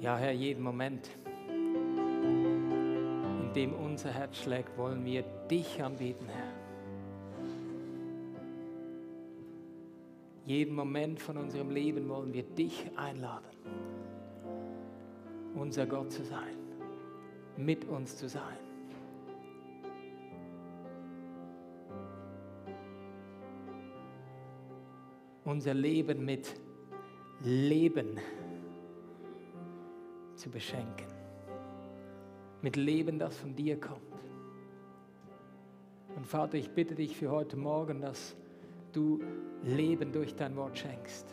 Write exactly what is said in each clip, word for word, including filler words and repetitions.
Ja, Herr, jeden Moment, in dem unser Herz schlägt, wollen wir dich anbeten, Herr. Jeden Moment von unserem Leben wollen wir dich einladen, unser Gott zu sein, mit uns zu sein. Unser Leben mit Leben zu beschenken. Mit Leben, das von dir kommt. Und Vater, ich bitte dich für heute Morgen, dass du Leben durch dein Wort schenkst.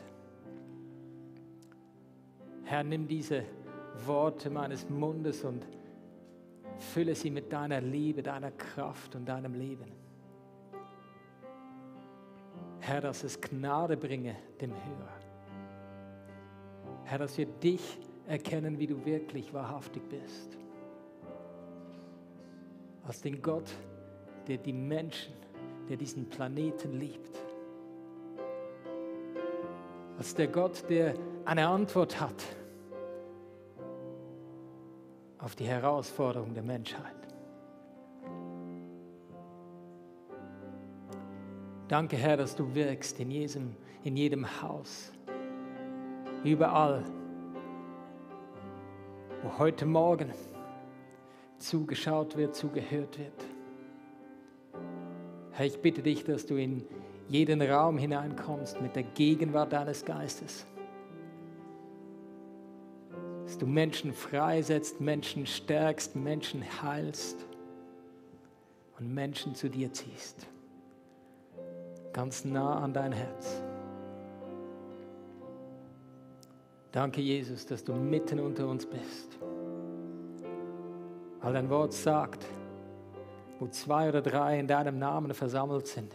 Herr, nimm diese Worte meines Mundes und fülle sie mit deiner Liebe, deiner Kraft und deinem Leben. Herr, dass es Gnade bringe dem Hörer. Herr, dass wir dich erkennen, wie du wirklich wahrhaftig bist. Als den Gott, der die Menschen, der diesen Planeten liebt. Als der Gott, der eine Antwort hat auf die Herausforderung der Menschheit. Danke, Herr, dass du wirkst in jedem, in jedem Haus, überall, wo heute Morgen zugeschaut wird, zugehört wird. Herr, ich bitte dich, dass du in jeden Raum hineinkommst mit der Gegenwart deines Geistes. Dass du Menschen freisetzt, Menschen stärkst, Menschen heilst und Menschen zu dir ziehst. Ganz nah an dein Herz. Danke, Jesus, dass du mitten unter uns bist. Weil dein Wort sagt, wo zwei oder drei in deinem Namen versammelt sind.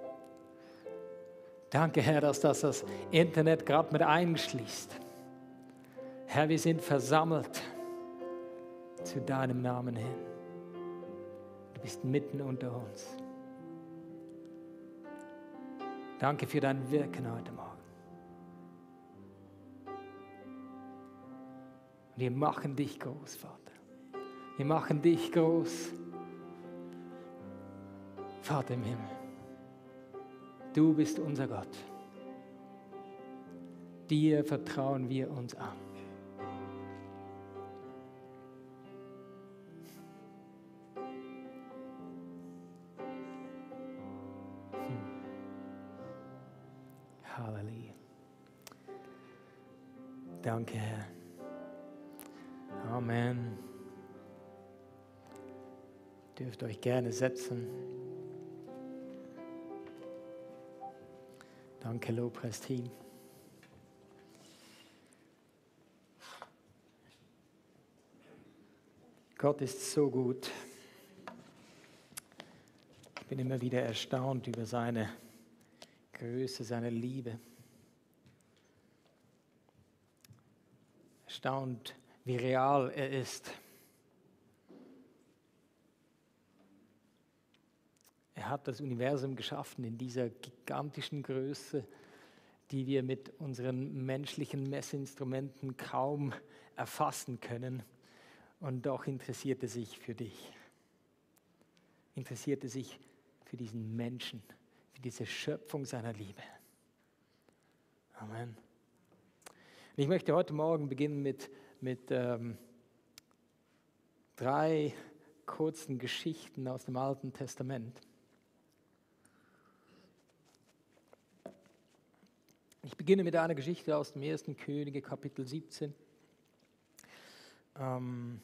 Danke, Herr, dass das das Internet gerade mit einschließt. Herr, wir sind versammelt zu deinem Namen hin. Du bist mitten unter uns. Danke für dein Wirken heute Morgen. Wir machen dich groß, Vater. Wir machen dich groß, Vater im Himmel. Du bist unser Gott. Dir vertrauen wir uns an. Hm. Halleluja. Danke, Herr. Amen. Ihr dürft euch gerne setzen. Danke, Lobpreisteam. Gott ist so gut. Ich bin immer wieder erstaunt über seine Größe, seine Liebe. Erstaunt, wie real er ist. Er hat das Universum geschaffen in dieser gigantischen Größe, die wir mit unseren menschlichen Messinstrumenten kaum erfassen können. Und doch interessiert er sich für dich. Interessiert er sich für diesen Menschen, für diese Schöpfung seiner Liebe. Amen. Und ich möchte heute Morgen beginnen mit, mit ähm, drei kurzen Geschichten aus dem Alten Testament. Ich beginne mit einer Geschichte aus dem ersten Könige, Kapitel siebzehn. Ähm,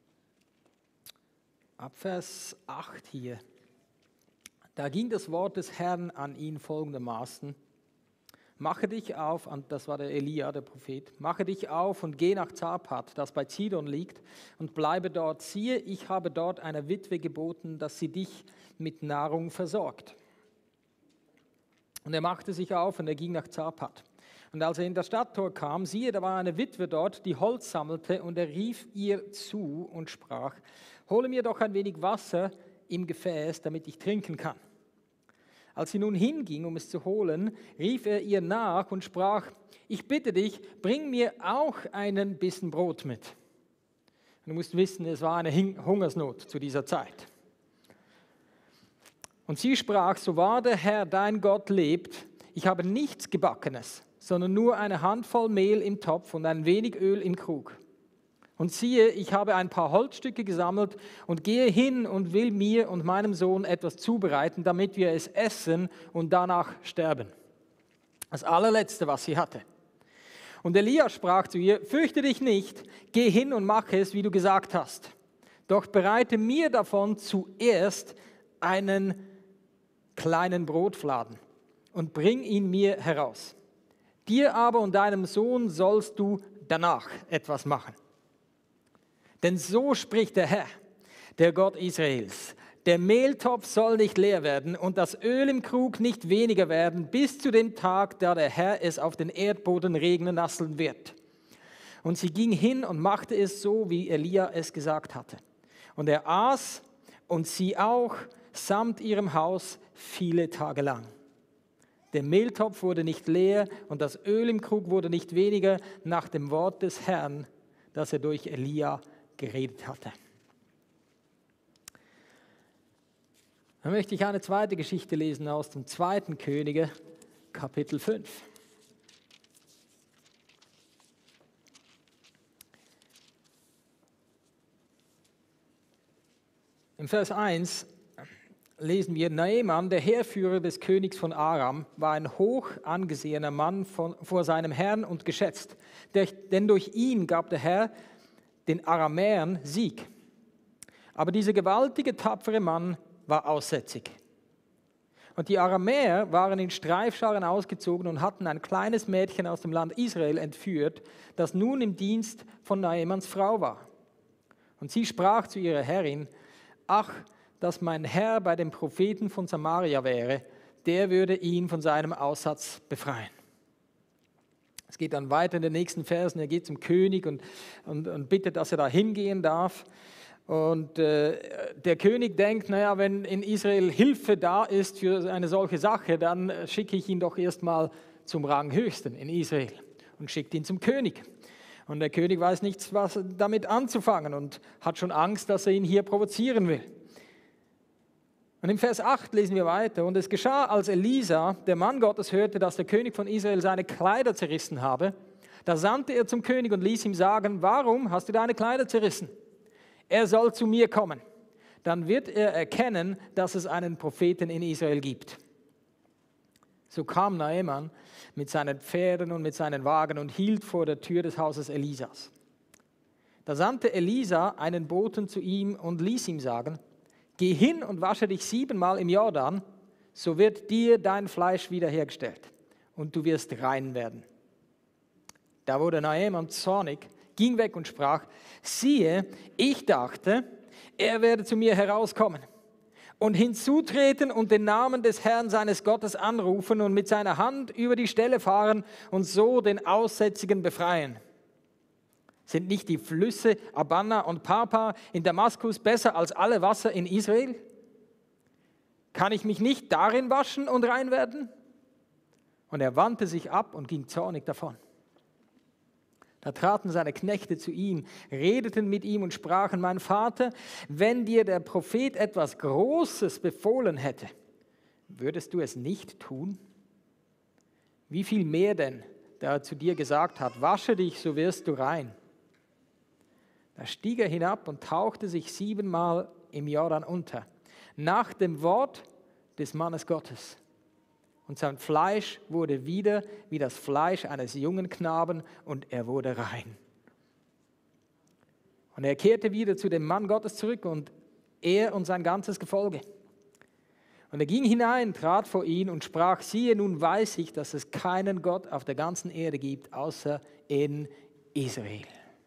ab Vers acht hier. Da ging das Wort des Herrn an ihn folgendermaßen. Mache dich auf, und das war der Elia, der Prophet, mache dich auf und geh nach Zapat, das bei Zidon liegt, und bleibe dort. Siehe, ich habe dort einer Witwe geboten, dass sie dich mit Nahrung versorgt. Und er machte sich auf und er ging nach Zapat. Und als er in das Stadttor kam, siehe, da war eine Witwe dort, die Holz sammelte, und er rief ihr zu und sprach, hole mir doch ein wenig Wasser im Gefäß, damit ich trinken kann. Als sie nun hinging, um es zu holen, rief er ihr nach und sprach, ich bitte dich, bring mir auch einen Bissen Brot mit. Du musst wissen, es war eine Hungersnot zu dieser Zeit. Und sie sprach, so wahr der Herr, dein Gott, lebt, ich habe nichts Gebackenes, sondern nur eine Handvoll Mehl im Topf und ein wenig Öl im Krug. Und siehe, ich habe ein paar Holzstücke gesammelt und gehe hin und will mir und meinem Sohn etwas zubereiten, damit wir es essen und danach sterben. Das allerletzte, was sie hatte. Und Elia sprach zu ihr, fürchte dich nicht, geh hin und mache es, wie du gesagt hast. Doch bereite mir davon zuerst einen kleinen Brotfladen und bring ihn mir heraus. Dir aber und deinem Sohn sollst du danach etwas machen. Denn so spricht der Herr, der Gott Israels. Der Mehltopf soll nicht leer werden und das Öl im Krug nicht weniger werden, bis zu dem Tag, da der Herr es auf den Erdboden regnen lassen wird. Und sie ging hin und machte es so, wie Elia es gesagt hatte. Und er aß und sie auch, samt ihrem Haus, viele Tage lang. Der Mehltopf wurde nicht leer und das Öl im Krug wurde nicht weniger, nach dem Wort des Herrn, das er durch Elia geredet hatte. Dann möchte ich eine zweite Geschichte lesen aus dem zweiten Könige, Kapitel fünf. Im Vers eins lesen wir, Naaman, der Heerführer des Königs von Aram, war ein hoch angesehener Mann von, vor seinem Herrn und geschätzt, der, denn durch ihn gab der Herr den Aramäern Sieg. Aber dieser gewaltige, tapfere Mann war aussätzig. Und die Aramäer waren in Streifscharen ausgezogen und hatten ein kleines Mädchen aus dem Land Israel entführt, das nun im Dienst von Naamans Frau war. Und sie sprach zu ihrer Herrin, ach, dass mein Herr bei dem Propheten von Samaria wäre, der würde ihn von seinem Aussatz befreien. Es geht dann weiter in den nächsten Versen, er geht zum König und, und, und bittet, dass er da hingehen darf. Und äh, der König denkt, naja, wenn in Israel Hilfe da ist für eine solche Sache, dann schicke ich ihn doch erstmal zum Ranghöchsten in Israel und schickt ihn zum König. Und der König weiß nichts, was damit anzufangen und hat schon Angst, dass er ihn hier provozieren will. Und im Vers acht lesen wir weiter. Und es geschah, als Elisa, der Mann Gottes, hörte, dass der König von Israel seine Kleider zerrissen habe, da sandte er zum König und ließ ihm sagen, warum hast du deine Kleider zerrissen? Er soll zu mir kommen. Dann wird er erkennen, dass es einen Propheten in Israel gibt. So kam Naaman mit seinen Pferden und mit seinen Wagen und hielt vor der Tür des Hauses Elisas. Da sandte Elisa einen Boten zu ihm und ließ ihm sagen, geh hin und wasche dich siebenmal im Jordan, so wird dir dein Fleisch wiederhergestellt und du wirst rein werden. Da wurde Naaman zornig, ging weg und sprach, siehe, ich dachte, er werde zu mir herauskommen und hinzutreten und den Namen des Herrn seines Gottes anrufen und mit seiner Hand über die Stelle fahren und so den Aussätzigen befreien. Sind nicht die Flüsse Abana und Papa in Damaskus besser als alle Wasser in Israel? Kann ich mich nicht darin waschen und rein werden? Und er wandte sich ab und ging zornig davon. Da traten seine Knechte zu ihm, redeten mit ihm und sprachen, mein Vater, wenn dir der Prophet etwas Großes befohlen hätte, würdest du es nicht tun? Wie viel mehr denn, da er zu dir gesagt hat, wasche dich, so wirst du rein. Da stieg er hinab und tauchte sich siebenmal im Jordan unter, nach dem Wort des Mannes Gottes. Und sein Fleisch wurde wieder wie das Fleisch eines jungen Knaben und er wurde rein. Und er kehrte wieder zu dem Mann Gottes zurück und er und sein ganzes Gefolge. Und er ging hinein, trat vor ihn und sprach, siehe, nun weiß ich, dass es keinen Gott auf der ganzen Erde gibt, außer in Israel.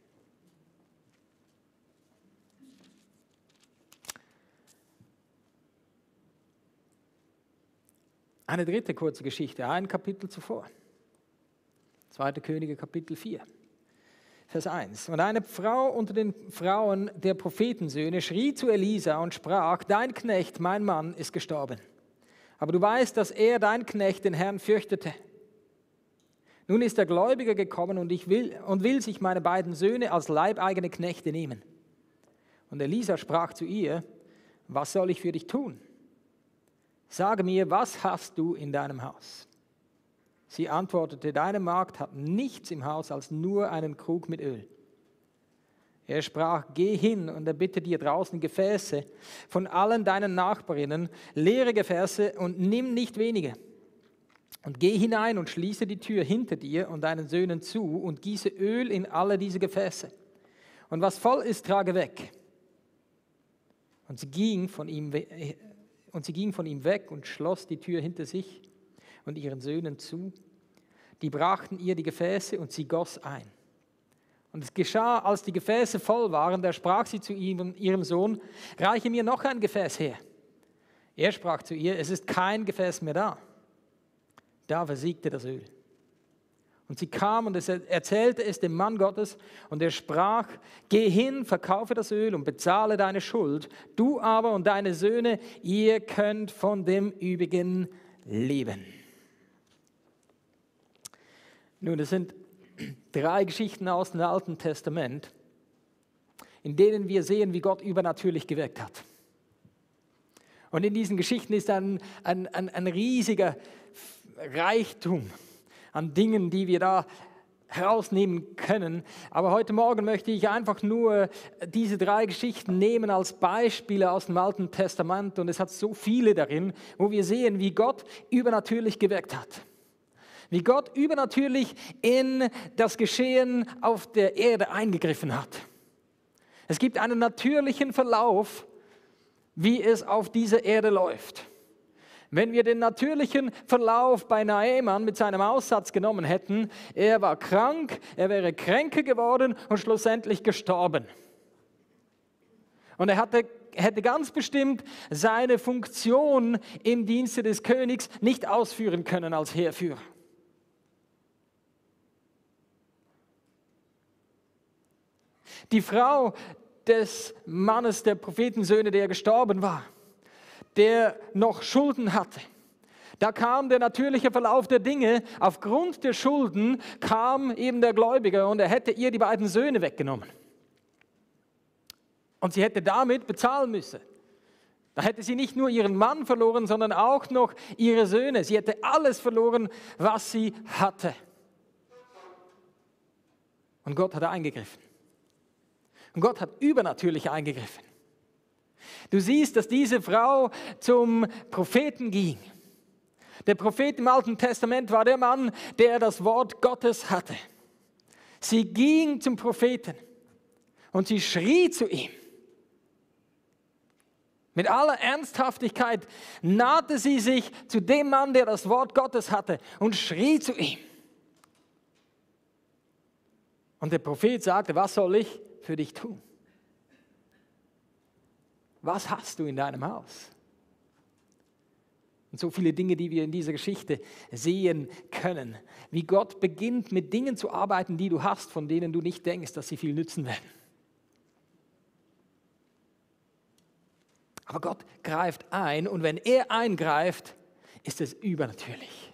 Eine dritte kurze Geschichte, ein Kapitel zuvor. zweite Könige, Kapitel vier, Vers eins. Und eine Frau unter den Frauen der Prophetensöhne schrie zu Elisa und sprach, dein Knecht, mein Mann, ist gestorben. Aber du weißt, dass er, dein Knecht, den Herrn fürchtete. Nun ist der Gläubiger gekommen und, ich will, und will sich meine beiden Söhne als leibeigene Knechte nehmen. Und Elisa sprach zu ihr, was soll ich für dich tun? Sage mir, was hast du in deinem Haus? Sie antwortete, deine Magd hat nichts im Haus als nur einen Krug mit Öl. Er sprach, geh hin und erbitte dir draußen Gefäße von allen deinen Nachbarinnen, leere Gefäße und nimm nicht wenige. Und geh hinein und schließe die Tür hinter dir und deinen Söhnen zu und gieße Öl in alle diese Gefäße. Und was voll ist, trage weg. Und sie ging von ihm, und sie ging von ihm weg und schloss die Tür hinter sich und ihren Söhnen zu. Die brachten ihr die Gefäße und sie goss ein. Und es geschah, als die Gefäße voll waren, da sprach sie zu ihm, ihrem Sohn, reiche mir noch ein Gefäß her. Er sprach zu ihr, es ist kein Gefäß mehr da. Da versiegte das Öl. Und sie kam und es erzählte es dem Mann Gottes und er sprach, geh hin, verkaufe das Öl und bezahle deine Schuld. Du aber und deine Söhne, ihr könnt von dem Übrigen leben. Nun, das sind drei Geschichten aus dem Alten Testament, in denen wir sehen, wie Gott übernatürlich gewirkt hat. Und in diesen Geschichten ist ein, ein, ein, ein riesiger Reichtum an Dingen, die wir da herausnehmen können. Aber heute Morgen möchte ich einfach nur diese drei Geschichten nehmen als Beispiele aus dem Alten Testament. Und es hat so viele darin, wo wir sehen, wie Gott übernatürlich gewirkt hat. Wie Gott übernatürlich in das Geschehen auf der Erde eingegriffen hat. Es gibt einen natürlichen Verlauf, wie es auf dieser Erde läuft. Wenn wir den natürlichen Verlauf bei Naaman mit seinem Aussatz genommen hätten, er war krank, er wäre kränker geworden und schlussendlich gestorben. Und er hatte, hätte ganz bestimmt seine Funktion im Dienste des Königs nicht ausführen können als Heerführer. Die Frau des Mannes, der Prophetensöhne, der gestorben war, der noch Schulden hatte. Da kam der natürliche Verlauf der Dinge. Aufgrund der Schulden kam eben der Gläubiger und er hätte ihr die beiden Söhne weggenommen. Und sie hätte damit bezahlen müssen. Da hätte sie nicht nur ihren Mann verloren, sondern auch noch ihre Söhne. Sie hätte alles verloren, was sie hatte. Und Gott hat eingegriffen. Und Gott hat übernatürlich eingegriffen. Du siehst, dass diese Frau zum Propheten ging. Der Prophet im Alten Testament war der Mann, der das Wort Gottes hatte. Sie ging zum Propheten und sie schrie zu ihm. Mit aller Ernsthaftigkeit nahte sie sich zu dem Mann, der das Wort Gottes hatte und schrie zu ihm. Und der Prophet sagte, was soll ich für dich tun? Was hast du in deinem Haus? Und so viele Dinge, die wir in dieser Geschichte sehen können. Wie Gott beginnt, mit Dingen zu arbeiten, die du hast, von denen du nicht denkst, dass sie viel nützen werden. Aber Gott greift ein und wenn er eingreift, ist es übernatürlich.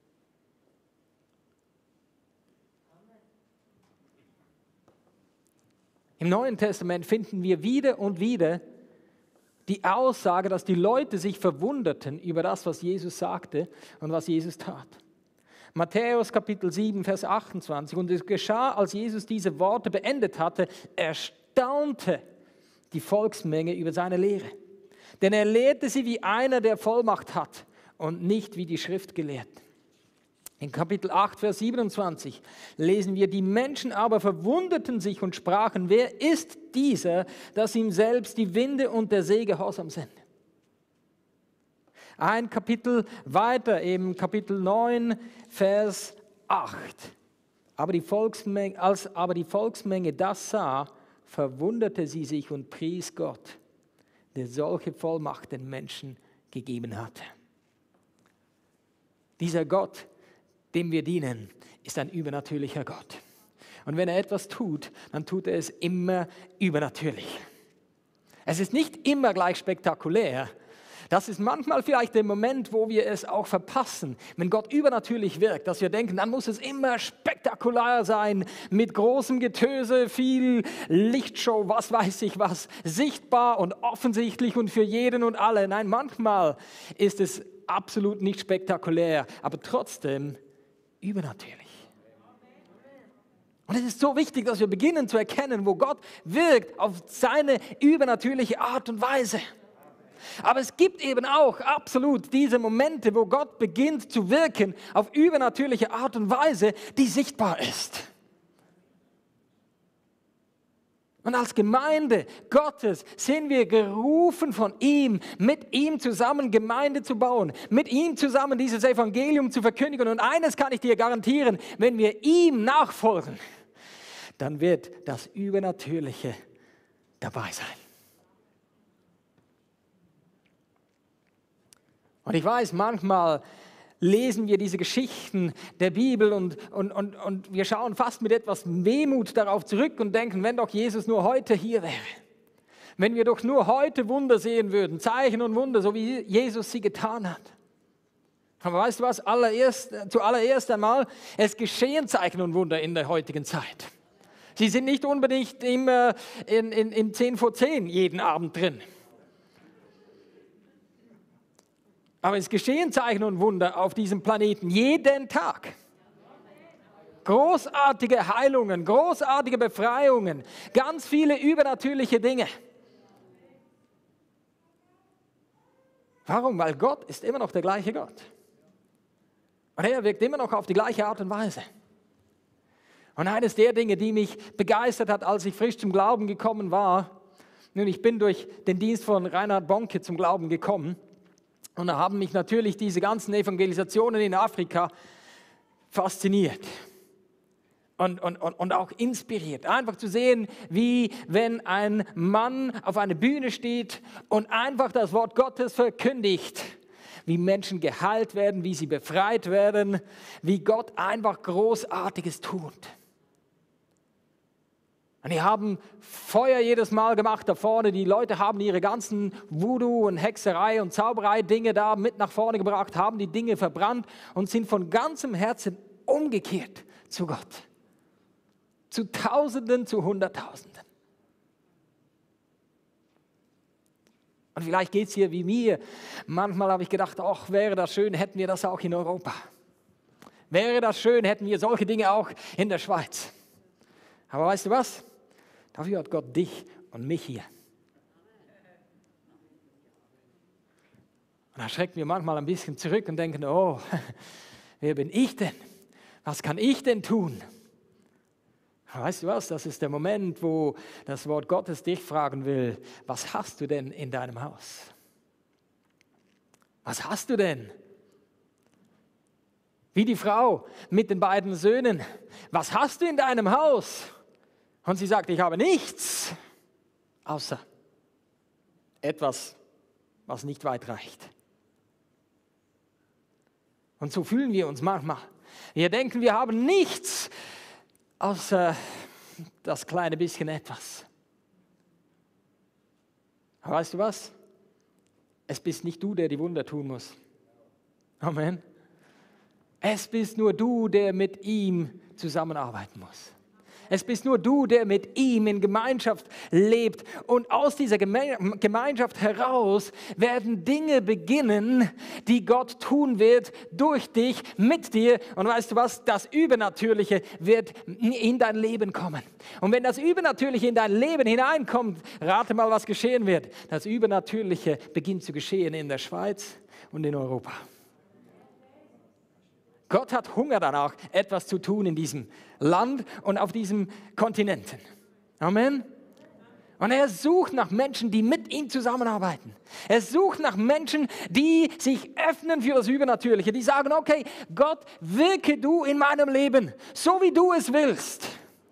Im Neuen Testament finden wir wieder und wieder die Aussage, dass die Leute sich verwunderten über das, was Jesus sagte und was Jesus tat. Matthäus Kapitel sieben, Vers achtundzwanzig. Und es geschah, als Jesus diese Worte beendet hatte, erstaunte die Volksmenge über seine Lehre. Denn er lehrte sie wie einer, der Vollmacht hat und nicht wie die Schriftgelehrten. In Kapitel acht, Vers siebenundzwanzig lesen wir, die Menschen aber verwunderten sich und sprachen, wer ist dieser, dass ihm selbst die Winde und der See gehorsam sind? Ein Kapitel weiter, eben Kapitel neun, Vers acht. Aber die Volksmenge, als aber die Volksmenge das sah, verwunderte sie sich und pries Gott, der solche Vollmacht den Menschen gegeben hatte. Dieser Gott, dem wir dienen, ist ein übernatürlicher Gott. Und wenn er etwas tut, dann tut er es immer übernatürlich. Es ist nicht immer gleich spektakulär. Das ist manchmal vielleicht der Moment, wo wir es auch verpassen, wenn Gott übernatürlich wirkt, dass wir denken, dann muss es immer spektakulär sein, mit großem Getöse, viel Lichtshow, was weiß ich was, sichtbar und offensichtlich und für jeden und alle. Nein, manchmal ist es absolut nicht spektakulär, aber trotzdem übernatürlich. Und es ist so wichtig, dass wir beginnen zu erkennen, wo Gott wirkt auf seine übernatürliche Art und Weise. Aber es gibt eben auch absolut diese Momente, wo Gott beginnt zu wirken auf übernatürliche Art und Weise, die sichtbar ist. Und als Gemeinde Gottes sind wir gerufen von ihm, mit ihm zusammen Gemeinde zu bauen, mit ihm zusammen dieses Evangelium zu verkündigen. Und eines kann ich dir garantieren, wenn wir ihm nachfolgen, dann wird das Übernatürliche dabei sein. Und ich weiß, manchmal lesen wir diese Geschichten der Bibel und, und, und, und wir schauen fast mit etwas Wehmut darauf zurück und denken, wenn doch Jesus nur heute hier wäre, wenn wir doch nur heute Wunder sehen würden, Zeichen und Wunder, so wie Jesus sie getan hat. Aber weißt du was, allererst, zuallererst einmal, es geschehen Zeichen und Wunder in der heutigen Zeit. Sie sind nicht unbedingt immer in, in, in zehn vor zehn jeden Abend drin. Aber es geschehen Zeichen und Wunder auf diesem Planeten jeden Tag. Großartige Heilungen, großartige Befreiungen, ganz viele übernatürliche Dinge. Warum? Weil Gott ist immer noch der gleiche Gott. Und er wirkt immer noch auf die gleiche Art und Weise. Und eines der Dinge, die mich begeistert hat, als ich frisch zum Glauben gekommen war, nun, ich bin durch den Dienst von Reinhard Bonke zum Glauben gekommen. Und da haben mich natürlich diese ganzen Evangelisationen in Afrika fasziniert und, und, und, und auch inspiriert. Einfach zu sehen, wie wenn ein Mann auf einer Bühne steht und einfach das Wort Gottes verkündigt, wie Menschen geheilt werden, wie sie befreit werden, wie Gott einfach Großartiges tut. Und die haben Feuer jedes Mal gemacht da vorne. Die Leute haben ihre ganzen Voodoo- und Hexerei- und Zauberei-Dinge da mit nach vorne gebracht, haben die Dinge verbrannt und sind von ganzem Herzen umgekehrt zu Gott. Zu Tausenden, zu Hunderttausenden. Und vielleicht geht es hier wie mir. Manchmal habe ich gedacht, ach, wäre das schön, hätten wir das auch in Europa. Wäre das schön, hätten wir solche Dinge auch in der Schweiz. Aber weißt du was? Dafür hat Gott dich und mich hier. Und da schrecken wir manchmal ein bisschen zurück und denken, oh, wer bin ich denn? Was kann ich denn tun? Aber weißt du was? Das ist der Moment, wo das Wort Gottes dich fragen will, was hast du denn in deinem Haus? Was hast du denn? Wie die Frau mit den beiden Söhnen. Was hast du in deinem Haus? Und sie sagt, ich habe nichts, außer etwas, was nicht weit reicht. Und so fühlen wir uns manchmal. Wir denken, wir haben nichts, außer das kleine bisschen etwas. Aber weißt du was? Es bist nicht du, der die Wunder tun muss. Amen. Es bist nur du, der mit ihm zusammenarbeiten muss. Es bist nur du, der mit ihm in Gemeinschaft lebt. Und aus dieser Geme- Gemeinschaft heraus werden Dinge beginnen, die Gott tun wird, durch dich, mit dir. Und weißt du was? Das Übernatürliche wird in dein Leben kommen. Und wenn das Übernatürliche in dein Leben hineinkommt, rate mal, was geschehen wird. Das Übernatürliche beginnt zu geschehen in der Schweiz und in Europa. Gott hat Hunger danach, etwas zu tun in diesem Land und auf diesem Kontinenten. Amen. Und er sucht nach Menschen, die mit ihm zusammenarbeiten. Er sucht nach Menschen, die sich öffnen für das Übernatürliche. Die sagen, okay, Gott, wirke du in meinem Leben, so wie du es willst.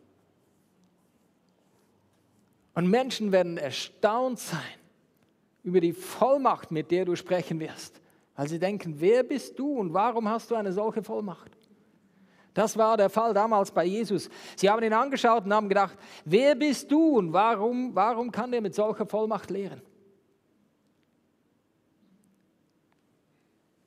Und Menschen werden erstaunt sein über die Vollmacht, mit der du sprechen wirst. Weil sie denken, wer bist du und warum hast du eine solche Vollmacht? Das war der Fall damals bei Jesus. Sie haben ihn angeschaut und haben gedacht, wer bist du und warum, warum kann der mit solcher Vollmacht lehren?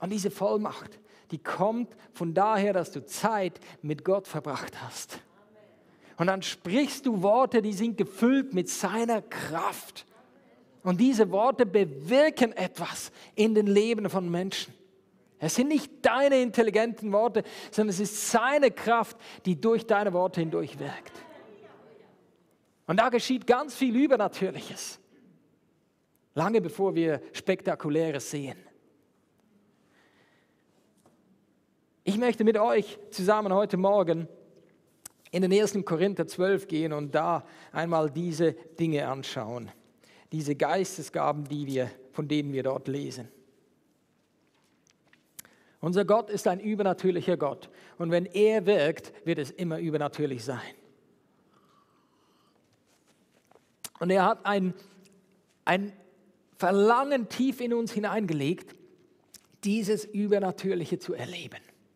Und diese Vollmacht, die kommt von daher, dass du Zeit mit Gott verbracht hast. Und dann sprichst du Worte, die sind gefüllt mit seiner Kraft. Und diese Worte bewirken etwas in den Leben von Menschen. Es sind nicht deine intelligenten Worte, sondern es ist seine Kraft, die durch deine Worte hindurch wirkt. Und da geschieht ganz viel Übernatürliches. Lange bevor wir Spektakuläres sehen. Ich möchte mit euch zusammen heute Morgen in den ersten Korinther zwölf gehen und da einmal diese Dinge anschauen. Diese Geistesgaben, die wir, von denen wir dort lesen. Unser Gott ist ein übernatürlicher Gott. Und wenn er wirkt, wird es immer übernatürlich sein. Und er hat ein, ein Verlangen tief in uns hineingelegt, dieses Übernatürliche zu erleben.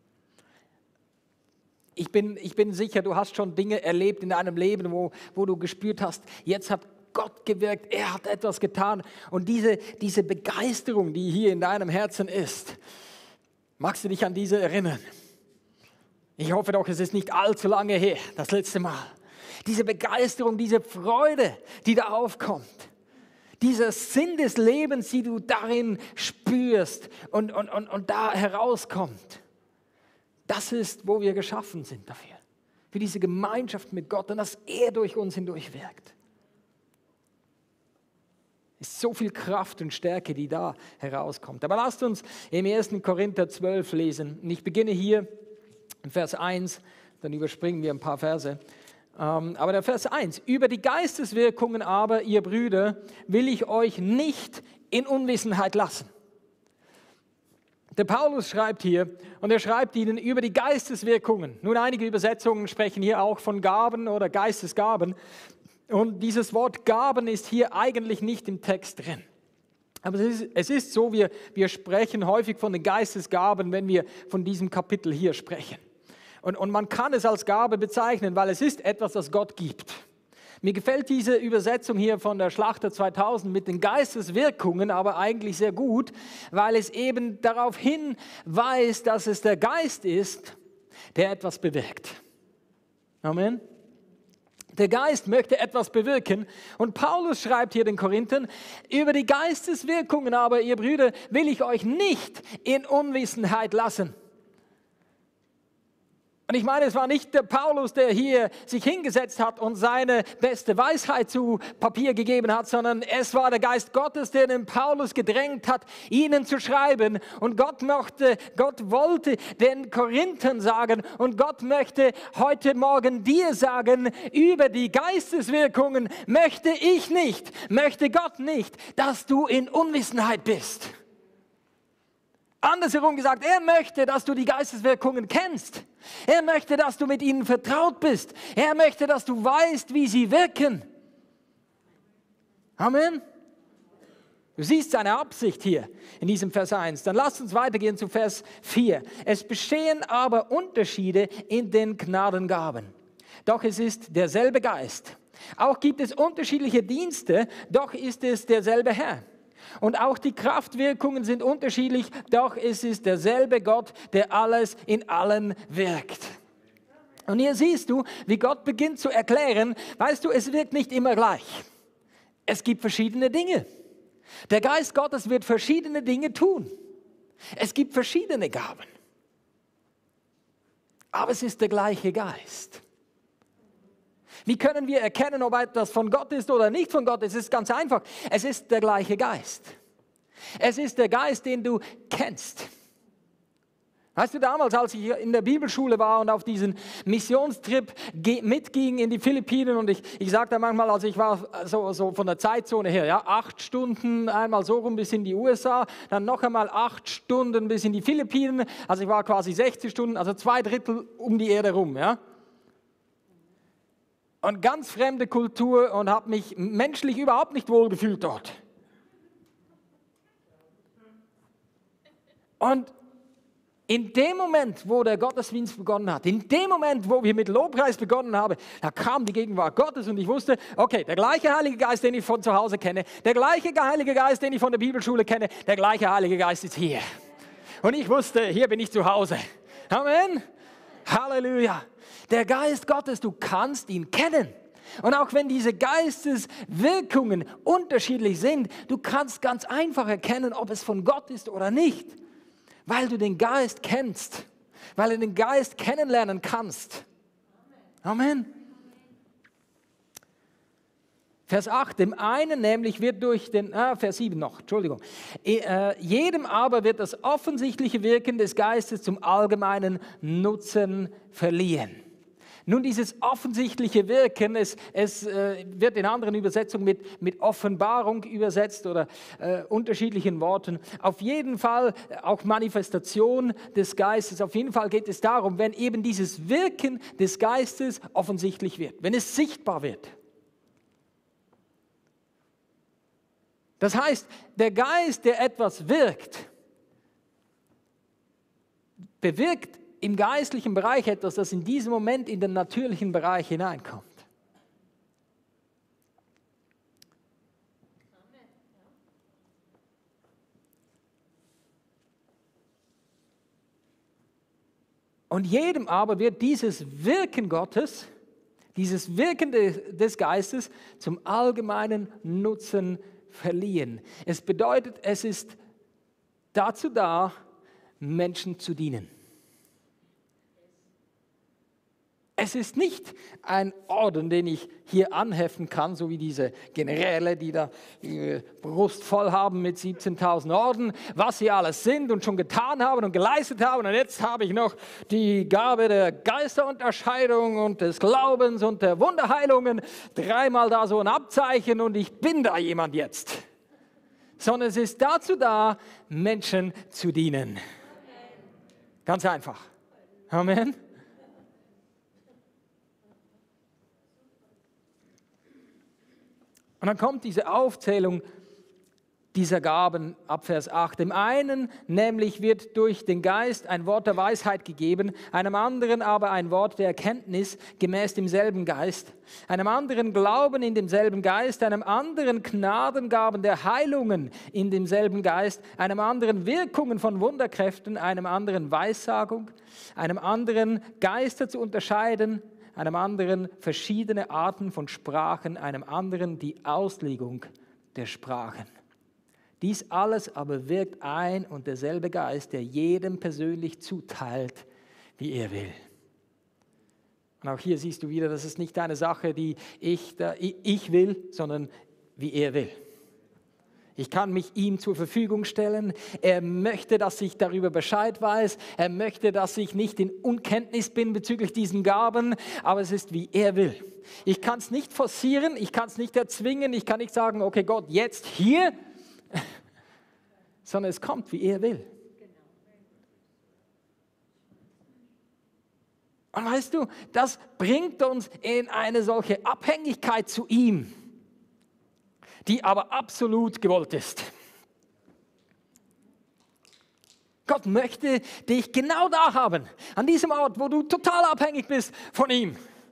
Ich bin, ich bin sicher, du hast schon Dinge erlebt in deinem Leben, wo, wo du gespürt hast, jetzt hat Gott gewirkt, er hat etwas getan. Und diese, diese Begeisterung, die hier in deinem Herzen ist, magst du dich an diese erinnern? Ich hoffe doch, es ist nicht allzu lange her, das letzte Mal. Diese Begeisterung, diese Freude, die da aufkommt. Dieser Sinn des Lebens, die du darin spürst und, und, und, und da herauskommt. Das ist, wo wir geschaffen sind dafür. Für diese Gemeinschaft mit Gott und dass er durch uns hindurch wirkt. Es ist so viel Kraft und Stärke, die da herauskommt. Aber lasst uns im ersten Korinther zwölf lesen. Und ich beginne hier in Vers eins, dann überspringen wir ein paar Verse. Aber der Vers eins, über die Geisteswirkungen aber, ihr Brüder, will ich euch nicht in Unwissenheit lassen. Der Paulus schreibt hier, und er schreibt ihnen über die Geisteswirkungen. Nun, einige Übersetzungen sprechen hier auch von Gaben oder Geistesgaben. Und dieses Wort Gaben ist hier eigentlich nicht im Text drin. Aber es ist, es ist so, wir, wir sprechen häufig von den Geistesgaben, wenn wir von diesem Kapitel hier sprechen. Und, und man kann es als Gabe bezeichnen, weil es ist etwas, das Gott gibt. Mir gefällt diese Übersetzung hier von der Schlachter zweitausend mit den Geisteswirkungen aber eigentlich sehr gut, weil es eben darauf hinweist, dass es der Geist ist, der etwas bewirkt. Amen. Der Geist möchte etwas bewirken und Paulus schreibt hier den Korinthern, über die Geisteswirkungen aber, ihr Brüder, will ich euch nicht in Unwissenheit lassen. Und ich meine, es war nicht der Paulus, der hier sich hingesetzt hat und seine beste Weisheit zu Papier gegeben hat, sondern es war der Geist Gottes, der den Paulus gedrängt hat, ihnen zu schreiben. Und Gott möchte, Gott wollte den Korinthern sagen und Gott möchte heute Morgen dir sagen, über die Geisteswirkungen möchte ich nicht, möchte Gott nicht, dass du in Unwissenheit bist. Andersherum gesagt, er möchte, dass du die Geisteswirkungen kennst. Er möchte, dass du mit ihnen vertraut bist. Er möchte, dass du weißt, wie sie wirken. Amen. Du siehst seine Absicht hier in diesem Vers eins. Dann lasst uns weitergehen zu Vers vier. Es bestehen aber Unterschiede in den Gnadengaben. Doch es ist derselbe Geist. Auch gibt es unterschiedliche Dienste, doch ist es derselbe Herr. Und auch die Kraftwirkungen sind unterschiedlich, doch es ist derselbe Gott, der alles in allen wirkt. Und hier siehst du, wie Gott beginnt zu erklären, weißt du, es wirkt nicht immer gleich. Es gibt verschiedene Dinge. Der Geist Gottes wird verschiedene Dinge tun. Es gibt verschiedene Gaben. Aber es ist der gleiche Geist. Wie können wir erkennen, ob etwas von Gott ist oder nicht von Gott ist? Es ist ganz einfach. Es ist der gleiche Geist. Es ist der Geist, den du kennst. Weißt du, damals, als ich in der Bibelschule war und auf diesen Missionstrip mitging in die Philippinen und ich, ich sage da manchmal, also ich war so, so von der Zeitzone her, ja, acht Stunden einmal so rum bis in die U S A, dann noch einmal acht Stunden bis in die Philippinen, also ich war quasi sechzig Stunden, also zwei Drittel um die Erde rum, ja. Und ganz fremde Kultur und habe mich menschlich überhaupt nicht wohlgefühlt dort. Und in dem Moment, wo der Gottesdienst begonnen hat, in dem Moment, wo wir mit Lobpreis begonnen haben, da kam die Gegenwart Gottes und ich wusste, okay, der gleiche Heilige Geist, den ich von zu Hause kenne, der gleiche Heilige Geist, den ich von der Bibelschule kenne, der gleiche Heilige Geist ist hier. Und ich wusste, hier bin ich zu Hause. Amen. Halleluja. Der Geist Gottes, du kannst ihn kennen. Und auch wenn diese Geisteswirkungen unterschiedlich sind, du kannst ganz einfach erkennen, ob es von Gott ist oder nicht, weil du den Geist kennst, weil du den Geist kennenlernen kannst. Amen. Vers acht, dem einen nämlich wird durch den, ah, Vers sieben noch, Entschuldigung, äh, jedem aber wird das offensichtliche Wirken des Geistes zum allgemeinen Nutzen verliehen. Nun, dieses offensichtliche Wirken, es, es äh, wird in anderen Übersetzungen mit, mit Offenbarung übersetzt oder äh, unterschiedlichen Worten. Auf jeden Fall auch Manifestation des Geistes. Auf jeden Fall geht es darum, wenn eben dieses Wirken des Geistes offensichtlich wird, wenn es sichtbar wird. Das heißt, der Geist, der etwas wirkt, bewirkt im geistlichen Bereich etwas, das in diesem Moment in den natürlichen Bereich hineinkommt. Und jedem aber wird dieses Wirken Gottes, dieses Wirken des Geistes zum allgemeinen Nutzen verliehen. Es bedeutet, es ist dazu da, Menschen zu dienen. Es ist nicht ein Orden, den ich hier anheften kann, so wie diese Generäle, die da ihre Brust voll haben mit siebzehntausend Orden, was sie alles sind und schon getan haben und geleistet haben. Und jetzt habe ich noch die Gabe der Geisterunterscheidung und des Glaubens und der Wunderheilungen. Dreimal da so ein Abzeichen und ich bin da jemand jetzt. Sondern es ist dazu da, Menschen zu dienen. Ganz einfach. Amen. Und dann kommt diese Aufzählung dieser Gaben ab Vers acht. Dem einen nämlich wird durch den Geist ein Wort der Weisheit gegeben, einem anderen aber ein Wort der Erkenntnis gemäß demselben Geist, einem anderen Glauben in demselben Geist, einem anderen Gnadengaben der Heilungen in demselben Geist, einem anderen Wirkungen von Wunderkräften, einem anderen Weissagung, einem anderen Geister zu unterscheiden, einem anderen verschiedene Arten von Sprachen, einem anderen die Auslegung der Sprachen. Dies alles aber wirkt ein und derselbe Geist, der jedem persönlich zuteilt, wie er will. Und auch hier siehst du wieder, das ist nicht eine Sache, die ich, da, ich will, sondern wie er will. Ich kann mich ihm zur Verfügung stellen. Er möchte, dass ich darüber Bescheid weiß. Er möchte, dass ich nicht in Unkenntnis bin bezüglich diesen Gaben. Aber es ist, wie er will. Ich kann es nicht forcieren, ich kann es nicht erzwingen. Ich kann nicht sagen, okay Gott, jetzt hier. Sondern es kommt, wie er will. Und weißt du, das bringt uns in eine solche Abhängigkeit zu ihm, die aber absolut gewollt ist. Gott möchte dich genau da haben, an diesem Ort, wo du total abhängig bist von ihm.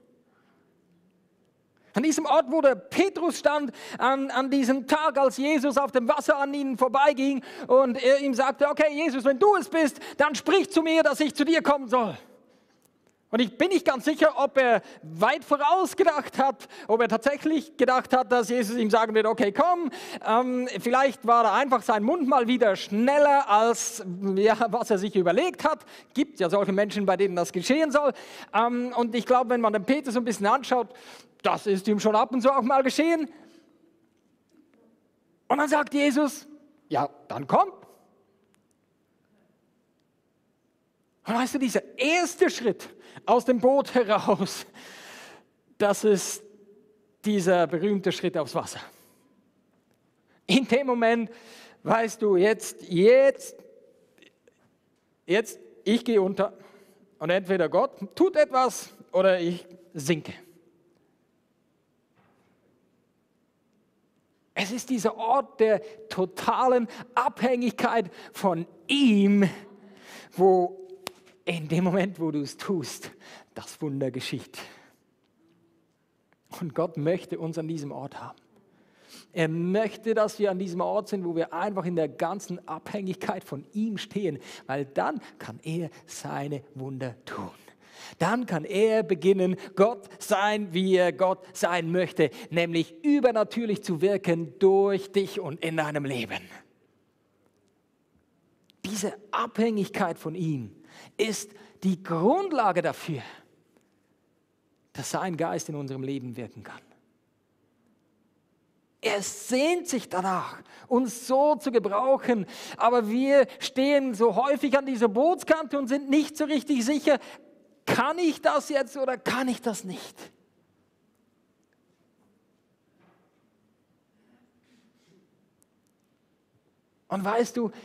An diesem Ort, wo der Petrus stand, an, an diesem Tag, als Jesus auf dem Wasser an ihnen vorbeiging und er ihm sagte, okay Jesus, wenn du es bist, dann sprich zu mir, dass ich zu dir kommen soll. Und ich bin nicht ganz sicher, ob er weit vorausgedacht hat, ob er tatsächlich gedacht hat, dass Jesus ihm sagen wird, okay, komm. Ähm, vielleicht war da einfach sein Mund mal wieder schneller, als ja, was er sich überlegt hat. Gibt ja solche Menschen, bei denen das geschehen soll. Ähm, und ich glaube, wenn man den Petrus so ein bisschen anschaut, das ist ihm schon ab und zu auch mal geschehen. Und dann sagt Jesus, ja, dann komm. Und weißt du, dieser erste Schritt aus dem Boot heraus, das ist dieser berühmte Schritt aufs Wasser. In dem Moment weißt du, jetzt, jetzt, jetzt, ich gehe unter und entweder Gott tut etwas oder ich sinke. Es ist dieser Ort der totalen Abhängigkeit von ihm, wo in dem Moment, wo du es tust, das Wunder geschieht. Und Gott möchte uns an diesem Ort haben. Er möchte, dass wir an diesem Ort sind, wo wir einfach in der ganzen Abhängigkeit von ihm stehen, weil dann kann er seine Wunder tun. Dann kann er beginnen, Gott sein, wie er Gott sein möchte, nämlich übernatürlich zu wirken durch dich und in deinem Leben. Diese Abhängigkeit von ihm ist die Grundlage dafür, dass sein Geist in unserem Leben wirken kann. Er sehnt sich danach, uns so zu gebrauchen, aber wir stehen so häufig an dieser Bootskante und sind nicht so richtig sicher, kann ich das jetzt oder kann ich das nicht? Und weißt du,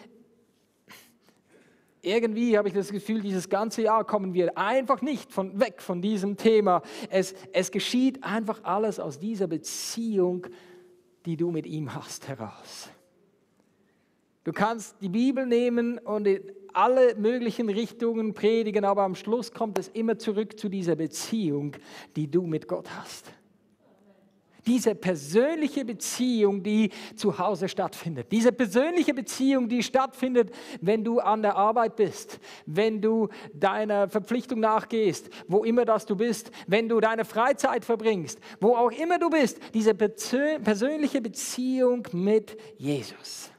irgendwie habe ich das Gefühl, dieses ganze Jahr kommen wir einfach nicht von, weg von diesem Thema. Es, es geschieht einfach alles aus dieser Beziehung, die du mit ihm hast, heraus. Du kannst die Bibel nehmen und in alle möglichen Richtungen predigen, aber am Schluss kommt es immer zurück zu dieser Beziehung, die du mit Gott hast. Diese persönliche Beziehung, die zu Hause stattfindet. Diese persönliche Beziehung, die stattfindet, wenn du an der Arbeit bist, wenn du deiner Verpflichtung nachgehst, wo immer das du bist, wenn du deine Freizeit verbringst, wo auch immer du bist. Diese persönliche Beziehung mit Jesus.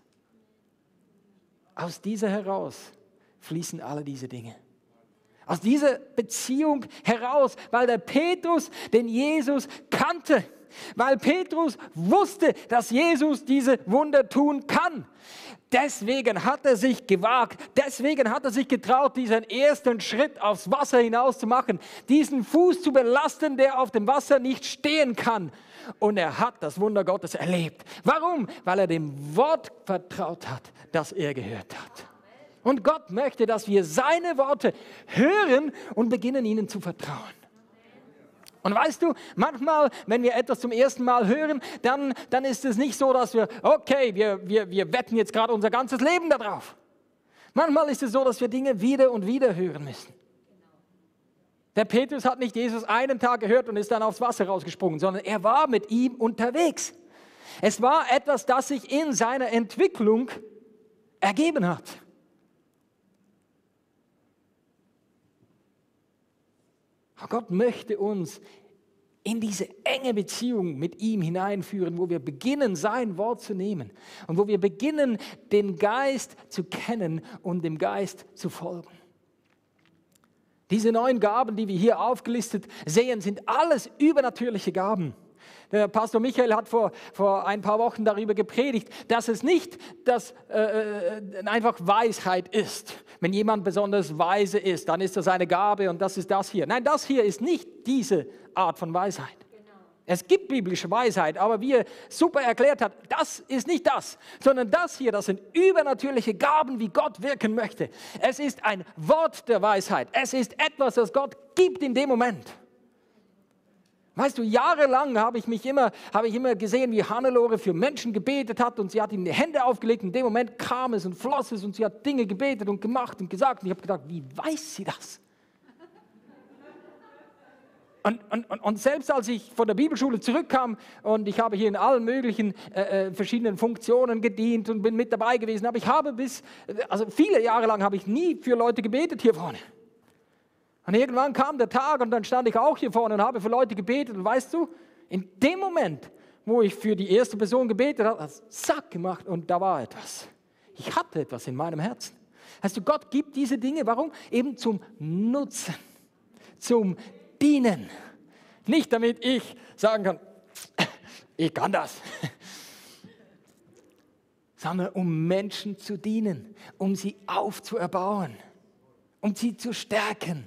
Aus dieser heraus fließen alle diese Dinge. Aus dieser Beziehung heraus, weil der Petrus den Jesus kannte. Weil Petrus wusste, dass Jesus diese Wunder tun kann. Deswegen hat er sich gewagt, deswegen hat er sich getraut, diesen ersten Schritt aufs Wasser hinaus zu machen, diesen Fuß zu belasten, der auf dem Wasser nicht stehen kann. Und er hat das Wunder Gottes erlebt. Warum? Weil er dem Wort vertraut hat, das er gehört hat. Und Gott möchte, dass wir seine Worte hören und beginnen, ihnen zu vertrauen. Und weißt du, manchmal, wenn wir etwas zum ersten Mal hören, dann, dann ist es nicht so, dass wir, okay, wir, wir, wir wetten jetzt gerade unser ganzes Leben darauf. Manchmal ist es so, dass wir Dinge wieder und wieder hören müssen. Der Petrus hat nicht Jesus einen Tag gehört und ist dann aufs Wasser rausgesprungen, sondern er war mit ihm unterwegs. Es war etwas, das sich in seiner Entwicklung ergeben hat. Gott möchte uns in diese enge Beziehung mit ihm hineinführen, wo wir beginnen, sein Wort zu nehmen und wo wir beginnen, den Geist zu kennen und dem Geist zu folgen. Diese neun Gaben, die wir hier aufgelistet sehen, sind alles übernatürliche Gaben. Der Pastor Michael hat vor, vor ein paar Wochen darüber gepredigt, dass es nicht das, äh, einfach Weisheit ist. Wenn jemand besonders weise ist, dann ist das eine Gabe und das ist das hier. Nein, das hier ist nicht diese Art von Weisheit. Genau. Es gibt biblische Weisheit, aber wie er super erklärt hat, das ist nicht das, sondern das hier, das sind übernatürliche Gaben, wie Gott wirken möchte. Es ist ein Wort der Weisheit. Es ist etwas, das Gott gibt in dem Moment. Weißt du, jahrelang habe ich mich immer, habe ich immer gesehen, wie Hannelore für Menschen gebetet hat und sie hat ihnen die Hände aufgelegt. In dem Moment kam es und floss es und sie hat Dinge gebetet und gemacht und gesagt. Und ich habe gedacht, wie weiß sie das? Und, und, und selbst als ich von der Bibelschule zurückkam und ich habe hier in allen möglichen äh, verschiedenen Funktionen gedient und bin mit dabei gewesen, aber ich habe bis, also viele Jahre lang habe ich nie für Leute gebetet hier vorne. Und irgendwann kam der Tag und dann stand ich auch hier vorne und habe für Leute gebetet. Und weißt du, in dem Moment, wo ich für die erste Person gebetet habe, hat es zack gemacht und da war etwas. Ich hatte etwas in meinem Herzen. Weißt du, Gott gibt diese Dinge, warum? Eben zum Nutzen, zum Dienen. Nicht damit ich sagen kann, ich kann das, sondern um Menschen zu dienen, um sie aufzuerbauen, um sie zu stärken.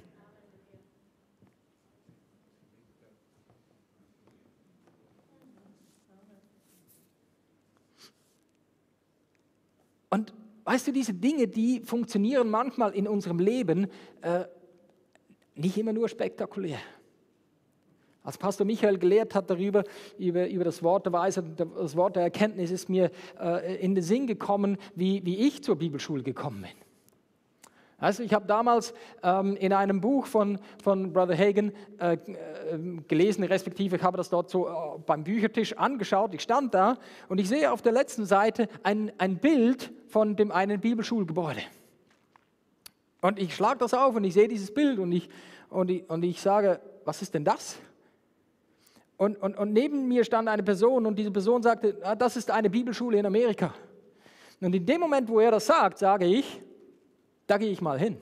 Und weißt du, diese Dinge, die funktionieren manchmal in unserem Leben äh, nicht immer nur spektakulär. Als Pastor Michael gelehrt hat darüber, über, über das Wort der Weisheit, das Wort der Erkenntnis, ist mir äh, in den Sinn gekommen, wie, wie ich zur Bibelschule gekommen bin. Also ich habe damals ähm, in einem Buch von, von Brother Hagin äh, äh, gelesen, respektive ich habe das dort so äh, beim Büchertisch angeschaut. Ich stand da und ich sehe auf der letzten Seite ein, ein Bild von dem einen Bibelschulgebäude. Und ich schlage das auf und ich sehe dieses Bild und ich, und ich, und ich sage, was ist denn das? Und, und, und neben mir stand eine Person und diese Person sagte, ah, das ist eine Bibelschule in Amerika. Und in dem Moment, wo er das sagt, sage ich, da gehe ich mal hin.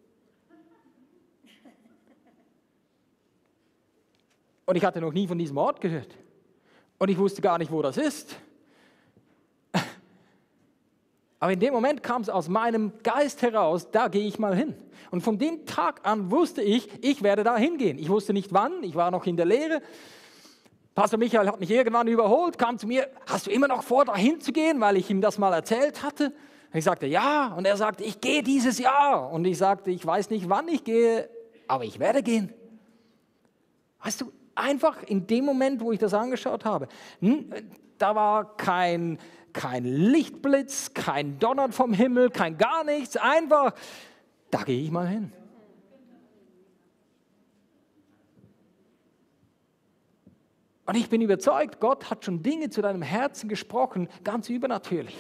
Und ich hatte noch nie von diesem Ort gehört. Und ich wusste gar nicht, wo das ist. Aber in dem Moment kam es aus meinem Geist heraus, da gehe ich mal hin. Und von dem Tag an wusste ich, ich werde da hingehen. Ich wusste nicht wann, ich war noch in der Lehre. Pastor Michael hat mich irgendwann überholt, kam zu mir, hast du immer noch vor, da hinzugehen, weil ich ihm das mal erzählt hatte? Und ich sagte, ja. Und er sagte, ich gehe dieses Jahr. Und ich sagte, ich weiß nicht, wann ich gehe, aber ich werde gehen. Weißt du, einfach in dem Moment, wo ich das angeschaut habe, da war kein, kein Lichtblitz, kein Donner vom Himmel, kein gar nichts. Einfach, da gehe ich mal hin. Und ich bin überzeugt, Gott hat schon Dinge zu deinem Herzen gesprochen, ganz übernatürlich.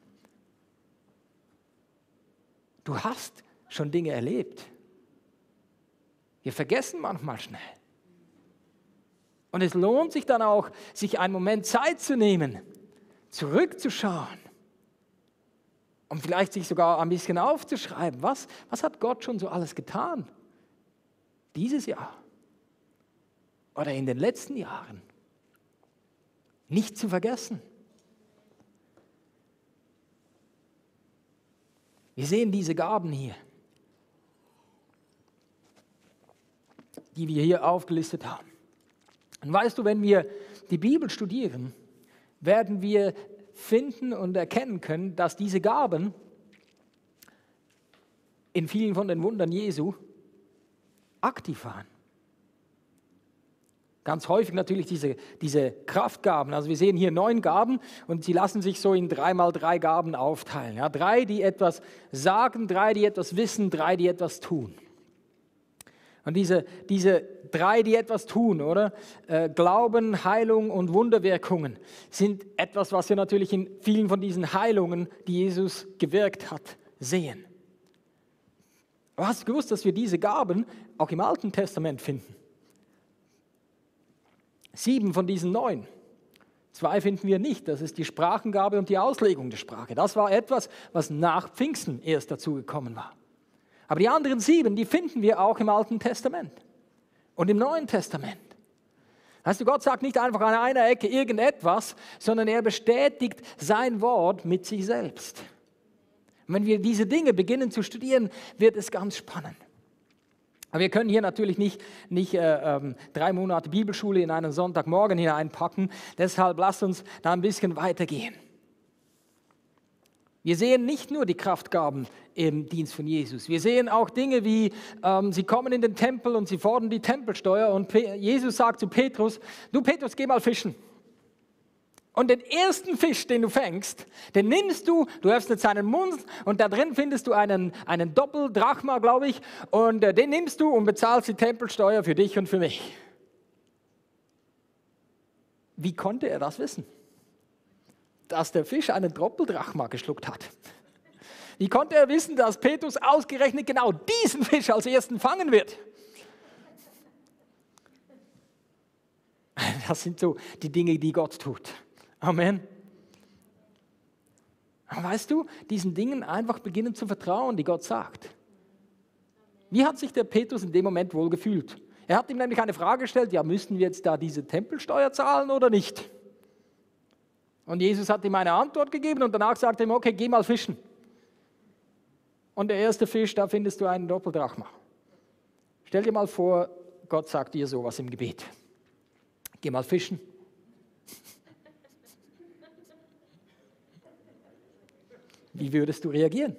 Du hast schon Dinge erlebt. Wir vergessen manchmal schnell. Und es lohnt sich dann auch, sich einen Moment Zeit zu nehmen, zurückzuschauen und vielleicht sich sogar ein bisschen aufzuschreiben. Was, was hat Gott schon so alles getan? Dieses Jahr oder in den letzten Jahren. Nicht zu vergessen. Wir sehen diese Gaben hier, die wir hier aufgelistet haben. Und weißt du, wenn wir die Bibel studieren, werden wir finden und erkennen können, dass diese Gaben in vielen von den Wundern Jesu aktiv waren. Ganz häufig natürlich diese, diese Kraftgaben. Also wir sehen hier neun Gaben und sie lassen sich so in drei mal drei Gaben aufteilen. Ja, drei, die etwas sagen, drei, die etwas wissen, drei, die etwas tun. Und diese, diese drei, die etwas tun, oder? Äh, Glauben, Heilung und Wunderwirkungen sind etwas, was wir natürlich in vielen von diesen Heilungen, die Jesus gewirkt hat, sehen. Aber hast du gewusst, dass wir diese Gaben auch im Alten Testament finden? Sieben von diesen neun. Zwei finden wir nicht. Das ist die Sprachengabe und die Auslegung der Sprache. Das war etwas, was nach Pfingsten erst dazugekommen war. Aber die anderen sieben, die finden wir auch im Alten Testament und im Neuen Testament. Weißt du, Gott sagt nicht einfach an einer Ecke irgendetwas, sondern er bestätigt sein Wort mit sich selbst. Und wenn wir diese Dinge beginnen zu studieren, wird es ganz spannend. Aber wir können hier natürlich nicht, nicht äh, ähm, drei Monate Bibelschule in einen Sonntagmorgen hineinpacken. Deshalb lasst uns da ein bisschen weitergehen. Wir sehen nicht nur die Kraftgaben im Dienst von Jesus. Wir sehen auch Dinge wie, ähm, sie kommen in den Tempel und sie fordern die Tempelsteuer. Und Pe- Jesus sagt zu Petrus, du Petrus, geh mal fischen. Und den ersten Fisch, den du fängst, den nimmst du, du öffnest seinen Mund und da drin findest du einen, einen Doppeldrachma, glaube ich, und äh, den nimmst du und bezahlst die Tempelsteuer für dich und für mich. Wie konnte er das wissen? Dass der Fisch einen Doppeldrachma geschluckt hat. Wie konnte er wissen, dass Petrus ausgerechnet genau diesen Fisch als ersten fangen wird? Das sind so die Dinge, die Gott tut. Amen. Aber weißt du, diesen Dingen einfach beginnen zu vertrauen, die Gott sagt. Wie hat sich der Petrus in dem Moment wohl gefühlt? Er hat ihm nämlich eine Frage gestellt, ja, müssten wir jetzt da diese Tempelsteuer zahlen oder nicht? Und Jesus hat ihm eine Antwort gegeben und danach sagte er ihm, okay, geh mal fischen. Und der erste Fisch, da findest du einen Doppeldrachma. Stell dir mal vor, Gott sagt dir sowas im Gebet. Geh mal fischen. Wie würdest du reagieren?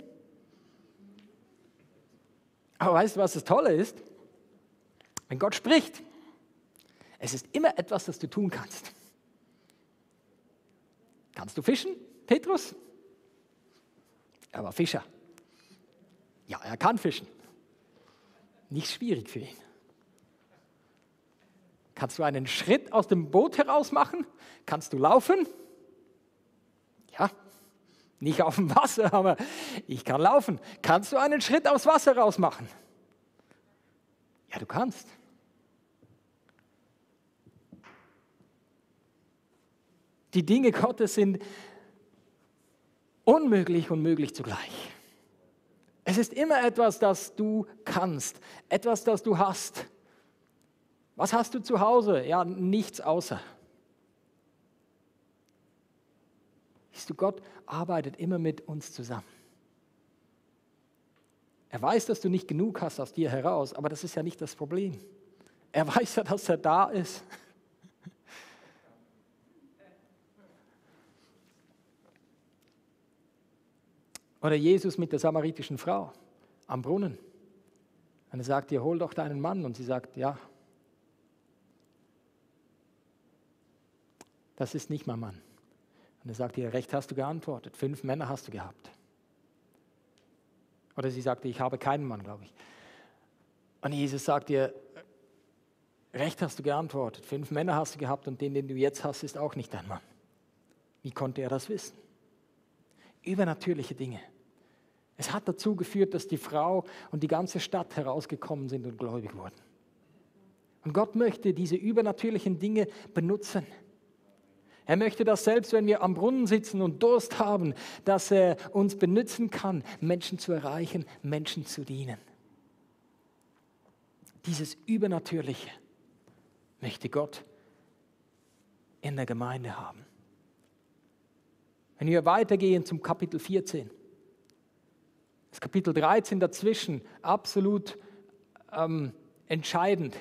Aber weißt du, was das Tolle ist? Wenn Gott spricht, es ist immer etwas, das du tun kannst. Kannst du fischen, Petrus? Er war Fischer. Ja, er kann fischen. Nicht schwierig für ihn. Kannst du einen Schritt aus dem Boot heraus machen? Kannst du laufen? Ja, nicht auf dem Wasser, aber ich kann laufen. Kannst du einen Schritt aufs Wasser raus machen? Ja, du kannst. Die Dinge Gottes sind unmöglich und möglich zugleich. Es ist immer etwas, das du kannst, etwas, das du hast. Was hast du zu Hause? Ja, nichts außer. Siehst du, Gott arbeitet immer mit uns zusammen. Er weiß, dass du nicht genug hast aus dir heraus, aber das ist ja nicht das Problem. Er weiß ja, dass er da ist. Oder Jesus mit der samaritischen Frau am Brunnen. Und er sagt ihr, hol doch deinen Mann. Und sie sagt, ja, das ist nicht mein Mann. Und er sagt ihr, recht hast du geantwortet, fünf Männer hast du gehabt. Oder sie sagte, ich habe keinen Mann, glaube ich. Und Jesus sagt ihr, recht hast du geantwortet, fünf Männer hast du gehabt und den, den du jetzt hast, ist auch nicht dein Mann. Wie konnte er das wissen? Übernatürliche Dinge. Es hat dazu geführt, dass die Frau und die ganze Stadt herausgekommen sind und gläubig wurden. Und Gott möchte diese übernatürlichen Dinge benutzen. Er möchte, dass selbst wenn wir am Brunnen sitzen und Durst haben, dass er uns benutzen kann, Menschen zu erreichen, Menschen zu dienen. Dieses Übernatürliche möchte Gott in der Gemeinde haben. Wenn wir weitergehen zum Kapitel vierzehn, das Kapitel dreizehn dazwischen, absolut ähm, entscheidend,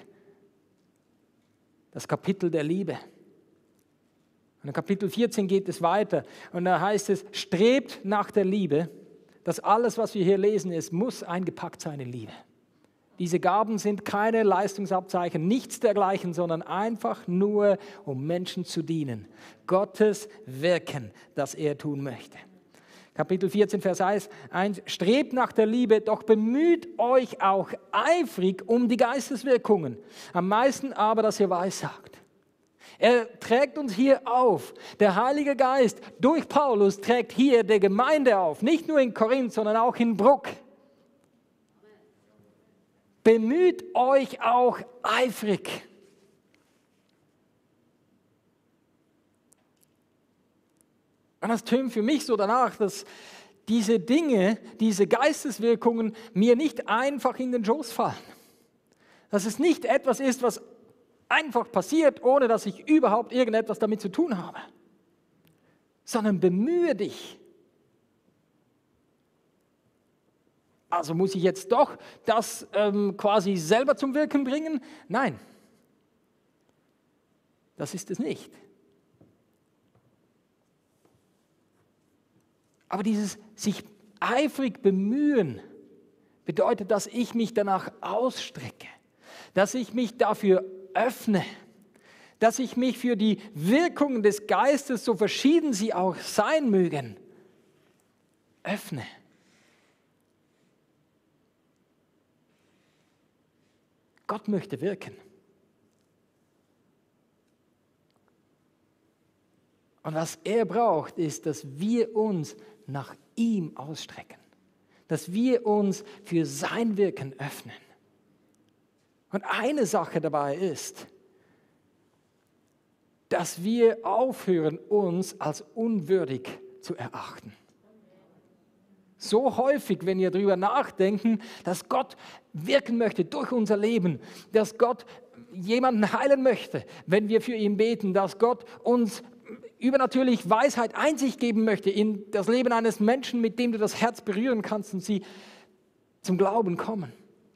das Kapitel der Liebe. Und in Kapitel vierzehn geht es weiter und da heißt es, strebt nach der Liebe, dass alles, was wir hier lesen, es muss eingepackt sein in Liebe. Diese Gaben sind keine Leistungsabzeichen, nichts dergleichen, sondern einfach nur, um Menschen zu dienen. Gottes Wirken, das er tun möchte. Kapitel vierzehn, Vers eins, strebt nach der Liebe, doch bemüht euch auch eifrig um die Geisteswirkungen. Am meisten aber, dass ihr weissagt. Er trägt uns hier auf. Der Heilige Geist durch Paulus trägt hier der Gemeinde auf. Nicht nur in Korinth, sondern auch in Bruck. Bemüht euch auch eifrig. Und das tönt für mich so danach, dass diese Dinge, diese Geisteswirkungen mir nicht einfach in den Schoß fallen. Dass es nicht etwas ist, was einfach passiert, ohne dass ich überhaupt irgendetwas damit zu tun habe. Sondern bemühe dich. Also muss ich jetzt doch das ähm, quasi selber zum Wirken bringen? Nein, das ist es nicht. Aber dieses sich eifrig bemühen bedeutet, dass ich mich danach ausstrecke, dass ich mich dafür öffne, dass ich mich für die Wirkungen des Geistes, so verschieden sie auch sein mögen, öffne. Gott möchte wirken. Und was er braucht, ist, dass wir uns nach ihm ausstrecken, dass wir uns für sein Wirken öffnen. Und eine Sache dabei ist, dass wir aufhören, uns als unwürdig zu erachten. So häufig, wenn wir darüber nachdenken, dass Gott wirken möchte durch unser Leben, dass Gott jemanden heilen möchte, wenn wir für ihn beten, dass Gott uns übernatürlich Weisheit, Einsicht geben möchte in das Leben eines Menschen, mit dem du das Herz berühren kannst und sie zum Glauben kommen.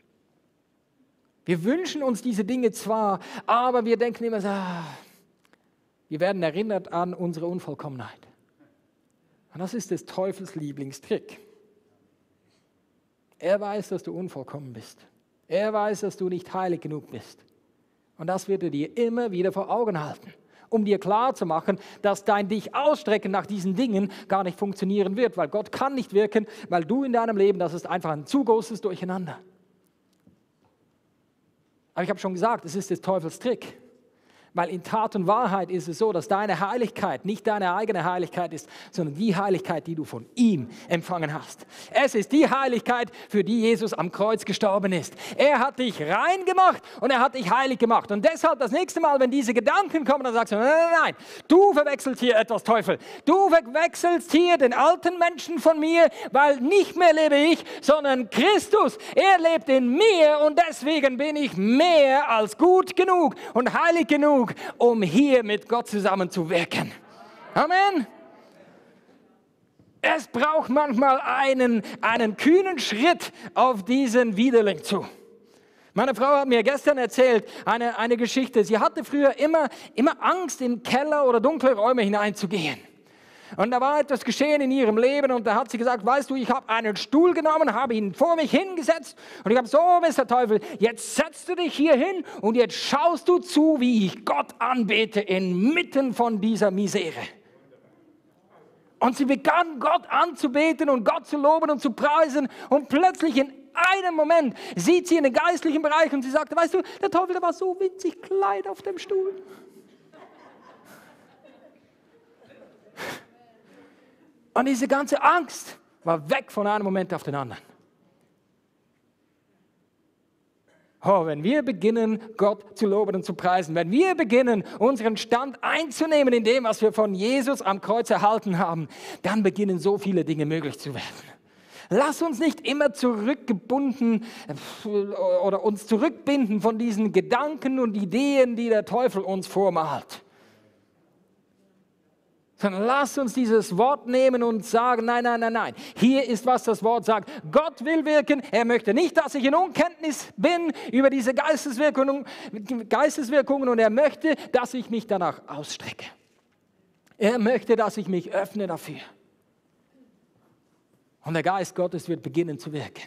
Wir wünschen uns diese Dinge zwar, aber wir denken immer so, ah, wir werden erinnert an unsere Unvollkommenheit. Und das ist des Teufels Lieblingstrick. Er weiß, dass du unvollkommen bist. Er weiß, dass du nicht heilig genug bist. Und das wird er dir immer wieder vor Augen halten. um dir klarzumachen, dass dein dich ausstrecken nach diesen Dingen gar nicht funktionieren wird, weil Gott kann nicht wirken, weil du in deinem Leben, das ist einfach ein zu großes Durcheinander. Aber ich habe schon gesagt, es ist des Teufels Trick. Weil in Tat und Wahrheit ist es so, dass deine Heiligkeit nicht deine eigene Heiligkeit ist, sondern die Heiligkeit, die du von ihm empfangen hast. Es ist die Heiligkeit, für die Jesus am Kreuz gestorben ist. Er hat dich rein gemacht und er hat dich heilig gemacht. Und deshalb das nächste Mal, wenn diese Gedanken kommen, dann sagst du, nein, nein, nein, du verwechselst hier etwas, Teufel. Du verwechselst hier den alten Menschen von mir, weil nicht mehr lebe ich, sondern Christus. Er lebt in mir und deswegen bin ich mehr als gut genug und heilig genug, um hier mit Gott zusammen zu wirken. Amen. Es braucht manchmal einen, einen kühnen Schritt auf diesen Widerling zu. Meine Frau hat mir gestern erzählt, eine, eine Geschichte. Sie hatte früher immer, immer Angst, in Keller oder dunkle Räume hineinzugehen. Und da war etwas geschehen in ihrem Leben und da hat sie gesagt, weißt du, ich habe einen Stuhl genommen, habe ihn vor mich hingesetzt und ich habe so, Mister Teufel, jetzt setzt du dich hier hin und jetzt schaust du zu, wie ich Gott anbete inmitten von dieser Misere. Und sie begann Gott anzubeten und Gott zu loben und zu preisen und plötzlich in einem Moment sieht sie in den geistlichen Bereich und sie sagte, weißt du, der Teufel, der war so winzig klein auf dem Stuhl. Und diese ganze Angst war weg von einem Moment auf den anderen. Oh, wenn wir beginnen, Gott zu loben und zu preisen, wenn wir beginnen, unseren Stand einzunehmen in dem, was wir von Jesus am Kreuz erhalten haben, dann beginnen so viele Dinge möglich zu werden. Lass uns nicht immer zurückgebunden oder uns zurückbinden von diesen Gedanken und Ideen, die der Teufel uns vormalt. Sondern lasst uns dieses Wort nehmen und sagen, nein, nein, nein, nein. Hier ist, was das Wort sagt. Gott will wirken. Er möchte nicht, dass ich in Unkenntnis bin über diese Geisteswirkungen, Geisteswirkungen und er möchte, dass ich mich danach ausstrecke. Er möchte, dass ich mich öffne dafür. Und der Geist Gottes wird beginnen zu wirken.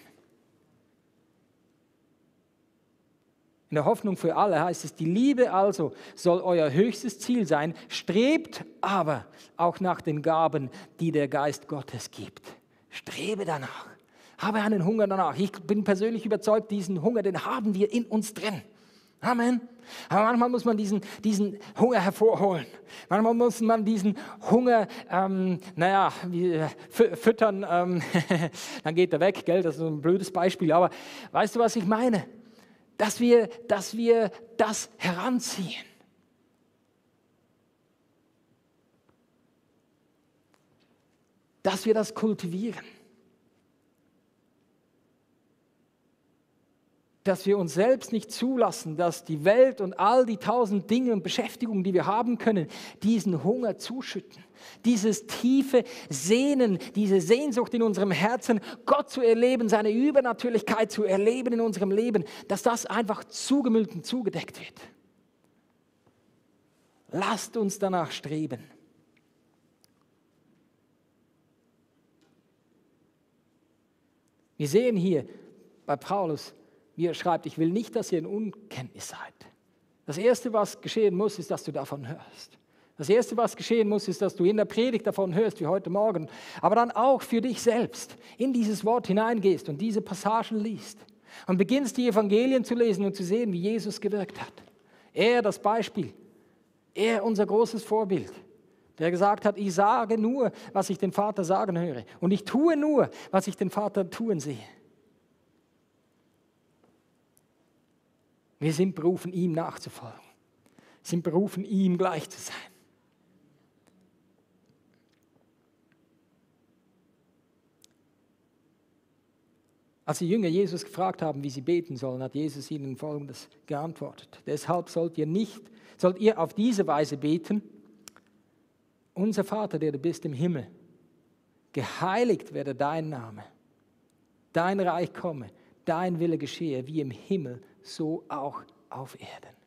In der Hoffnung für alle heißt es, die Liebe also soll euer höchstes Ziel sein, strebt aber auch nach den Gaben, die der Geist Gottes gibt. Strebe danach, habe einen Hunger danach. Ich bin persönlich überzeugt, diesen Hunger, den haben wir in uns drin. Amen. Aber manchmal muss man diesen, diesen Hunger hervorholen. Manchmal muss man diesen Hunger, ähm, naja, wie, füttern, ähm, dann geht er weg, gell? Das ist so ein blödes Beispiel. Aber weißt du, was ich meine? Dass wir, dass wir das heranziehen. Dass wir das kultivieren. Dass wir uns selbst nicht zulassen, dass die Welt und all die tausend Dinge und Beschäftigungen, die wir haben können, diesen Hunger zuschütten. Dieses tiefe Sehnen, diese Sehnsucht in unserem Herzen, Gott zu erleben, seine Übernatürlichkeit zu erleben in unserem Leben, dass das einfach zugemüllt und zugedeckt wird. Lasst uns danach streben. Wir sehen hier bei Paulus, wie er schreibt, ich will nicht, dass ihr in Unkenntnis seid. Das Erste, was geschehen muss, ist, dass du davon hörst. Das Erste, was geschehen muss, ist, dass du in der Predigt davon hörst, wie heute Morgen, aber dann auch für dich selbst in dieses Wort hineingehst und diese Passagen liest und beginnst, die Evangelien zu lesen und zu sehen, wie Jesus gewirkt hat. Er das Beispiel, er unser großes Vorbild, der gesagt hat, ich sage nur, was ich den Vater sagen höre und ich tue nur, was ich den Vater tun sehe. Wir sind berufen, ihm nachzufolgen. Wir sind berufen, ihm gleich zu sein. Als die Jünger Jesus gefragt haben, wie sie beten sollen, hat Jesus ihnen Folgendes geantwortet. Deshalb sollt ihr nicht, sollt ihr auf diese Weise beten: Unser Vater, der du bist im Himmel, geheiligt werde dein Name, dein Reich komme, dein Wille geschehe, wie im Himmel, so auch auf Erden.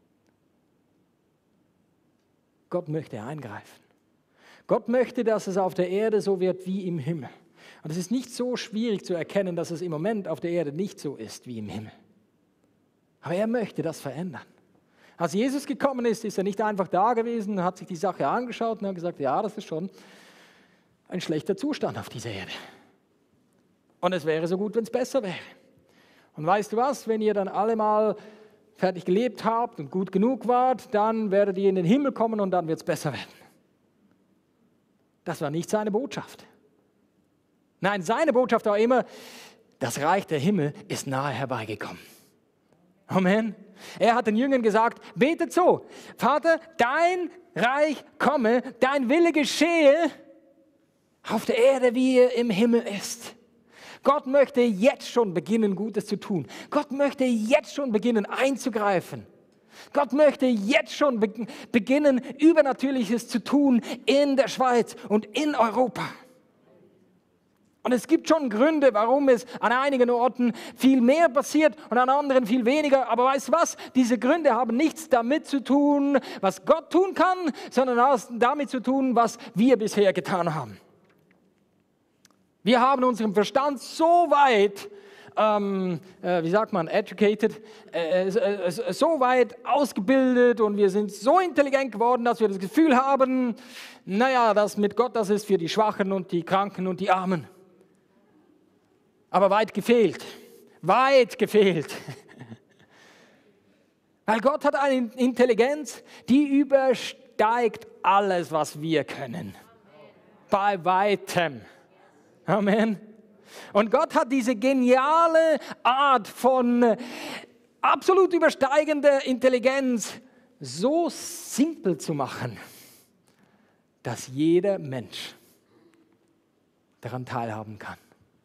Gott möchte eingreifen. Gott möchte, dass es auf der Erde so wird wie im Himmel. Und es ist nicht so schwierig zu erkennen, dass es im Moment auf der Erde nicht so ist wie im Himmel. Aber er möchte das verändern. Als Jesus gekommen ist, ist er nicht einfach da gewesen, hat sich die Sache angeschaut und hat gesagt, ja, das ist schon ein schlechter Zustand auf dieser Erde. Und es wäre so gut, wenn es besser wäre. Und weißt du was, wenn ihr dann alle mal fertig gelebt habt und gut genug wart, dann werdet ihr in den Himmel kommen und dann wird es besser werden. Das war nicht seine Botschaft. Nein, seine Botschaft war immer, das Reich der Himmel ist nahe herbeigekommen. Amen. Er hat den Jüngern gesagt, betet so, Vater, dein Reich komme, dein Wille geschehe auf der Erde, wie er im Himmel ist. Gott möchte jetzt schon beginnen, Gutes zu tun. Gott möchte jetzt schon beginnen, einzugreifen. Gott möchte jetzt schon be- beginnen, Übernatürliches zu tun in der Schweiz und in Europa. Und es gibt schon Gründe, warum es an einigen Orten viel mehr passiert und an anderen viel weniger. Aber weißt du was? Diese Gründe haben nichts damit zu tun, was Gott tun kann, sondern damit zu tun, was wir bisher getan haben. Wir haben unseren Verstand so weit, ähm, äh, wie sagt man, educated, äh, äh, so weit ausgebildet und wir sind so intelligent geworden, dass wir das Gefühl haben, naja, das mit Gott, das ist für die Schwachen und die Kranken und die Armen. Aber weit gefehlt, weit gefehlt. Weil Gott hat eine Intelligenz, die übersteigt alles, was wir können. Bei weitem. Amen. Und Gott hat diese geniale Art von absolut übersteigender Intelligenz so simpel zu machen, dass jeder Mensch daran teilhaben kann.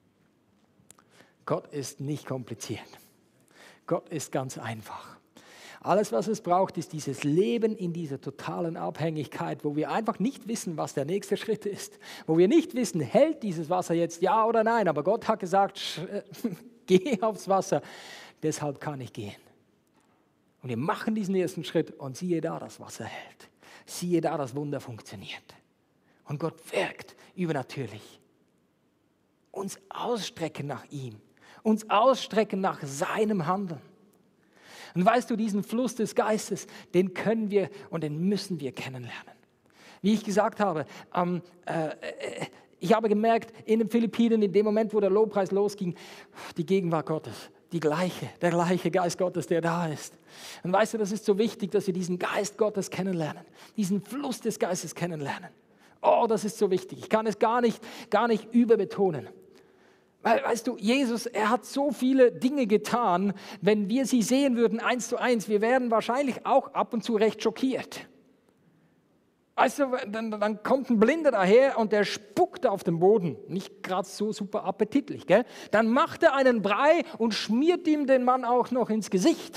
Gott ist nicht kompliziert. Gott ist ganz einfach. Alles, was es braucht, ist dieses Leben in dieser totalen Abhängigkeit, wo wir einfach nicht wissen, was der nächste Schritt ist. Wo wir nicht wissen, hält dieses Wasser jetzt ja oder nein. Aber Gott hat gesagt, geh aufs Wasser, deshalb kann ich gehen. Und wir machen diesen ersten Schritt und siehe da, das Wasser hält. Siehe da, das Wunder funktioniert. Und Gott wirkt übernatürlich. Uns ausstrecken nach ihm. Uns ausstrecken nach seinem Handeln. Und weißt du, diesen Fluss des Geistes, den können wir und den müssen wir kennenlernen. Wie ich gesagt habe, ähm, äh, ich habe gemerkt, in den Philippinen, in dem Moment, wo der Lobpreis losging, die Gegenwart Gottes, die gleiche, der gleiche Geist Gottes, der da ist. Und weißt du, das ist so wichtig, dass wir diesen Geist Gottes kennenlernen, diesen Fluss des Geistes kennenlernen. Oh, das ist so wichtig. Ich kann es gar nicht, gar nicht überbetonen. Weil, weißt du, Jesus, er hat so viele Dinge getan, wenn wir sie sehen würden, eins zu eins, wir wären wahrscheinlich auch ab und zu recht schockiert. Weißt du, dann, dann kommt ein Blinder daher und der spuckt auf den Boden. Nicht gerade so super appetitlich, gell? Dann macht er einen Brei und schmiert ihm den Mann auch noch ins Gesicht.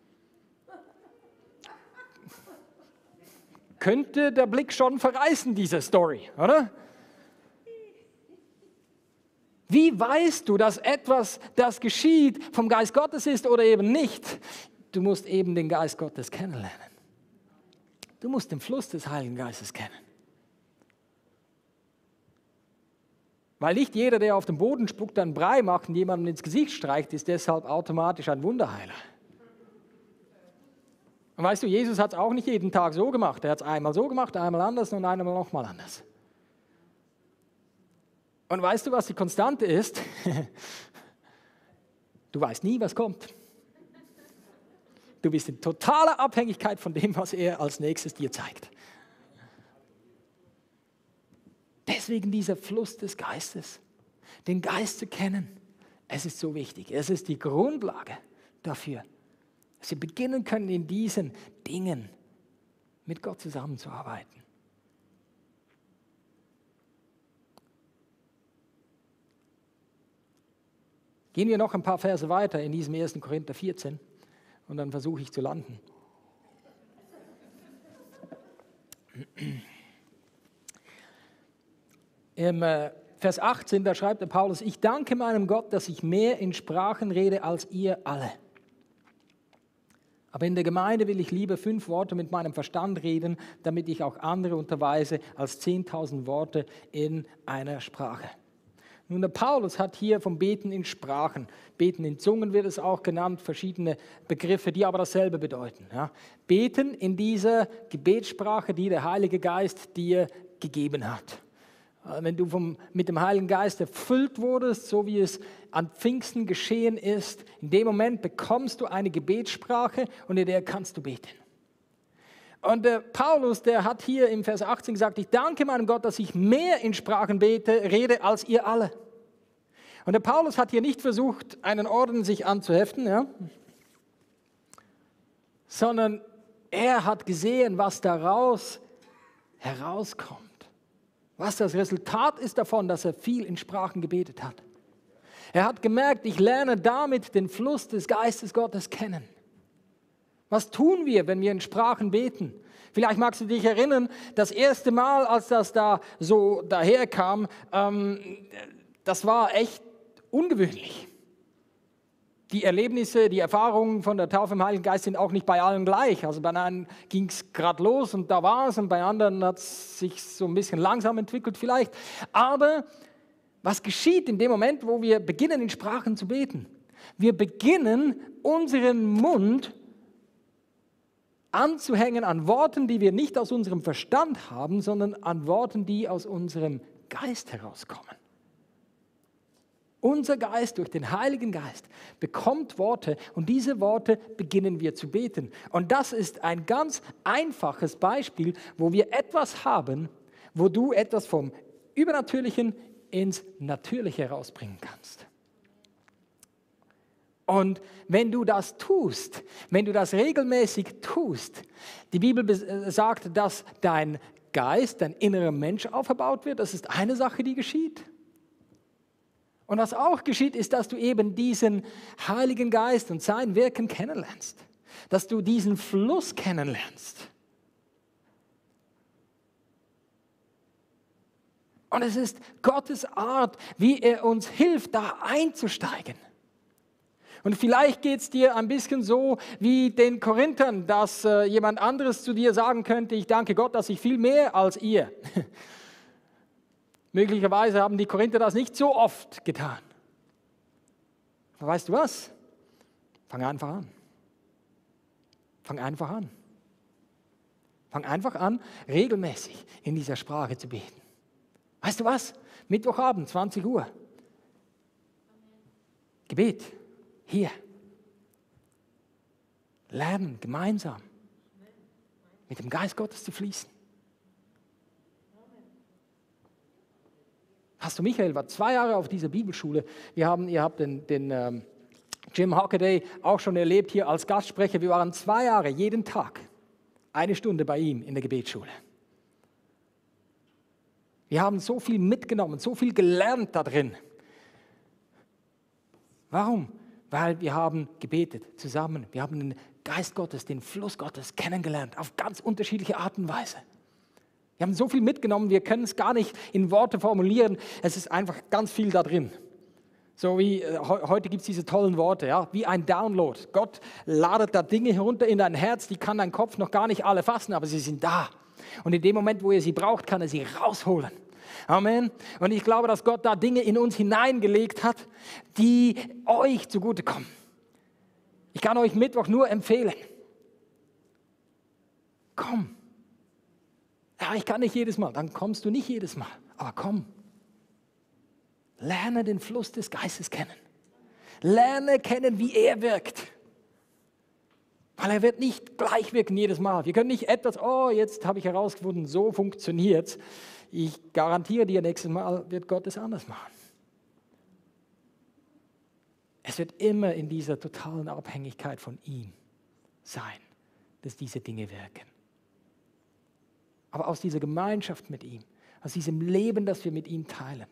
Könnte der Blick schon verreißen, diese Story, oder? Wie weißt du, dass etwas, das geschieht, vom Geist Gottes ist oder eben nicht? Du musst eben den Geist Gottes kennenlernen. Du musst den Fluss des Heiligen Geistes kennen. Weil nicht jeder, der auf dem Boden spuckt, einen Brei macht und jemandem ins Gesicht streicht, ist deshalb automatisch ein Wunderheiler. Und weißt du, Jesus hat es auch nicht jeden Tag so gemacht. Er hat es einmal so gemacht, einmal anders und einmal nochmal anders. Und weißt du, was die Konstante ist? Du weißt nie, was kommt. Du bist in totaler Abhängigkeit von dem, was er als nächstes dir zeigt. Deswegen dieser Fluss des Geistes, den Geist zu kennen, es ist so wichtig. Es ist die Grundlage dafür, dass wir beginnen können, in diesen Dingen mit Gott zusammenzuarbeiten. Gehen wir noch ein paar Verse weiter in diesem ersten Korinther vierzehn und dann versuche ich zu landen. Im äh, Vers achtzehn, da schreibt der Paulus, ich danke meinem Gott, dass ich mehr in Sprachen rede als ihr alle. Aber in der Gemeinde will ich lieber fünf Worte mit meinem Verstand reden, damit ich auch andere unterweise, als zehntausend Worte in einer Sprache. Nun, der Paulus hat hier vom Beten in Sprachen, Beten in Zungen wird es auch genannt, verschiedene Begriffe, die aber dasselbe bedeuten. Ja. Beten in dieser Gebetssprache, die der Heilige Geist dir gegeben hat. Wenn du vom, mit dem Heiligen Geist erfüllt wurdest, so wie es an Pfingsten geschehen ist, in dem Moment bekommst du eine Gebetssprache und in der kannst du beten. Und der Paulus, der hat hier im Vers achtzehn gesagt, ich danke meinem Gott, dass ich mehr in Sprachen bete, rede als ihr alle. Und der Paulus hat hier nicht versucht, einen Orden sich anzuheften, ja, sondern er hat gesehen, was daraus herauskommt. Was das Resultat ist davon, dass er viel in Sprachen gebetet hat. Er hat gemerkt, ich lerne damit den Fluss des Geistes Gottes kennen. Was tun wir, wenn wir in Sprachen beten? Vielleicht magst du dich erinnern, das erste Mal, als das da so daherkam, ähm, das war echt ungewöhnlich. Die Erlebnisse, die Erfahrungen von der Taufe im Heiligen Geist sind auch nicht bei allen gleich. Also bei einem ging es gerade los und da war es und bei anderen hat es sich so ein bisschen langsam entwickelt vielleicht. Aber was geschieht in dem Moment, wo wir beginnen in Sprachen zu beten? Wir beginnen unseren Mund anzuhängen an Worten, die wir nicht aus unserem Verstand haben, sondern an Worten, die aus unserem Geist herauskommen. Unser Geist durch den Heiligen Geist bekommt Worte und diese Worte beginnen wir zu beten. Und das ist ein ganz einfaches Beispiel, wo wir etwas haben, wo du etwas vom Übernatürlichen ins Natürliche herausbringen kannst. Und wenn du das tust, wenn du das regelmäßig tust, die Bibel sagt, dass dein Geist, dein innerer Mensch auferbaut wird, das ist eine Sache, die geschieht. Und was auch geschieht, ist, dass du eben diesen Heiligen Geist und sein Wirken kennenlernst, dass du diesen Fluss kennenlernst. Und es ist Gottes Art, wie er uns hilft, da einzusteigen. Und vielleicht geht es dir ein bisschen so wie den Korinthern, dass äh, jemand anderes zu dir sagen könnte, ich danke Gott, dass ich viel mehr als ihr. Möglicherweise haben die Korinther das nicht so oft getan. Aber weißt du was? Fang einfach an. Fang einfach an. Fang einfach an, regelmäßig in dieser Sprache zu beten. Weißt du was? Mittwochabend, zwanzig Uhr. Gebet. Hier. Lernen, gemeinsam mit dem Geist Gottes zu fließen. Pastor Michael war zwei Jahre auf dieser Bibelschule. Wir haben, ihr habt den, den ähm, Jim Hockaday auch schon erlebt hier als Gastsprecher. Wir waren zwei Jahre, jeden Tag, eine Stunde bei ihm in der Gebetsschule. Wir haben so viel mitgenommen, so viel gelernt da drin. Warum? Weil wir haben gebetet zusammen. Wir haben den Geist Gottes, den Fluss Gottes kennengelernt, auf ganz unterschiedliche Art und Weise. Wir haben so viel mitgenommen, wir können es gar nicht in Worte formulieren. Es ist einfach ganz viel da drin. So wie äh, heute gibt es diese tollen Worte, ja, wie ein Download. Gott ladet da Dinge herunter in dein Herz, die kann dein Kopf noch gar nicht alle fassen, aber sie sind da. Und in dem Moment, wo er sie braucht, kann er sie rausholen. Amen. Und ich glaube, dass Gott da Dinge in uns hineingelegt hat, die euch zugutekommen. Ich kann euch Mittwoch nur empfehlen. Komm. Ja, ich kann nicht jedes Mal. Dann kommst du nicht jedes Mal. Aber komm. Lerne den Fluss des Geistes kennen. Lerne kennen, wie er wirkt. Weil er wird nicht gleich wirken jedes Mal. Wir können nicht etwas, oh, jetzt habe ich herausgefunden, so funktioniert es. Ich garantiere dir, nächstes Mal wird Gott es anders machen. Es wird immer in dieser totalen Abhängigkeit von ihm sein, dass diese Dinge wirken. Aber aus dieser Gemeinschaft mit ihm, aus diesem Leben, das wir mit ihm teilen,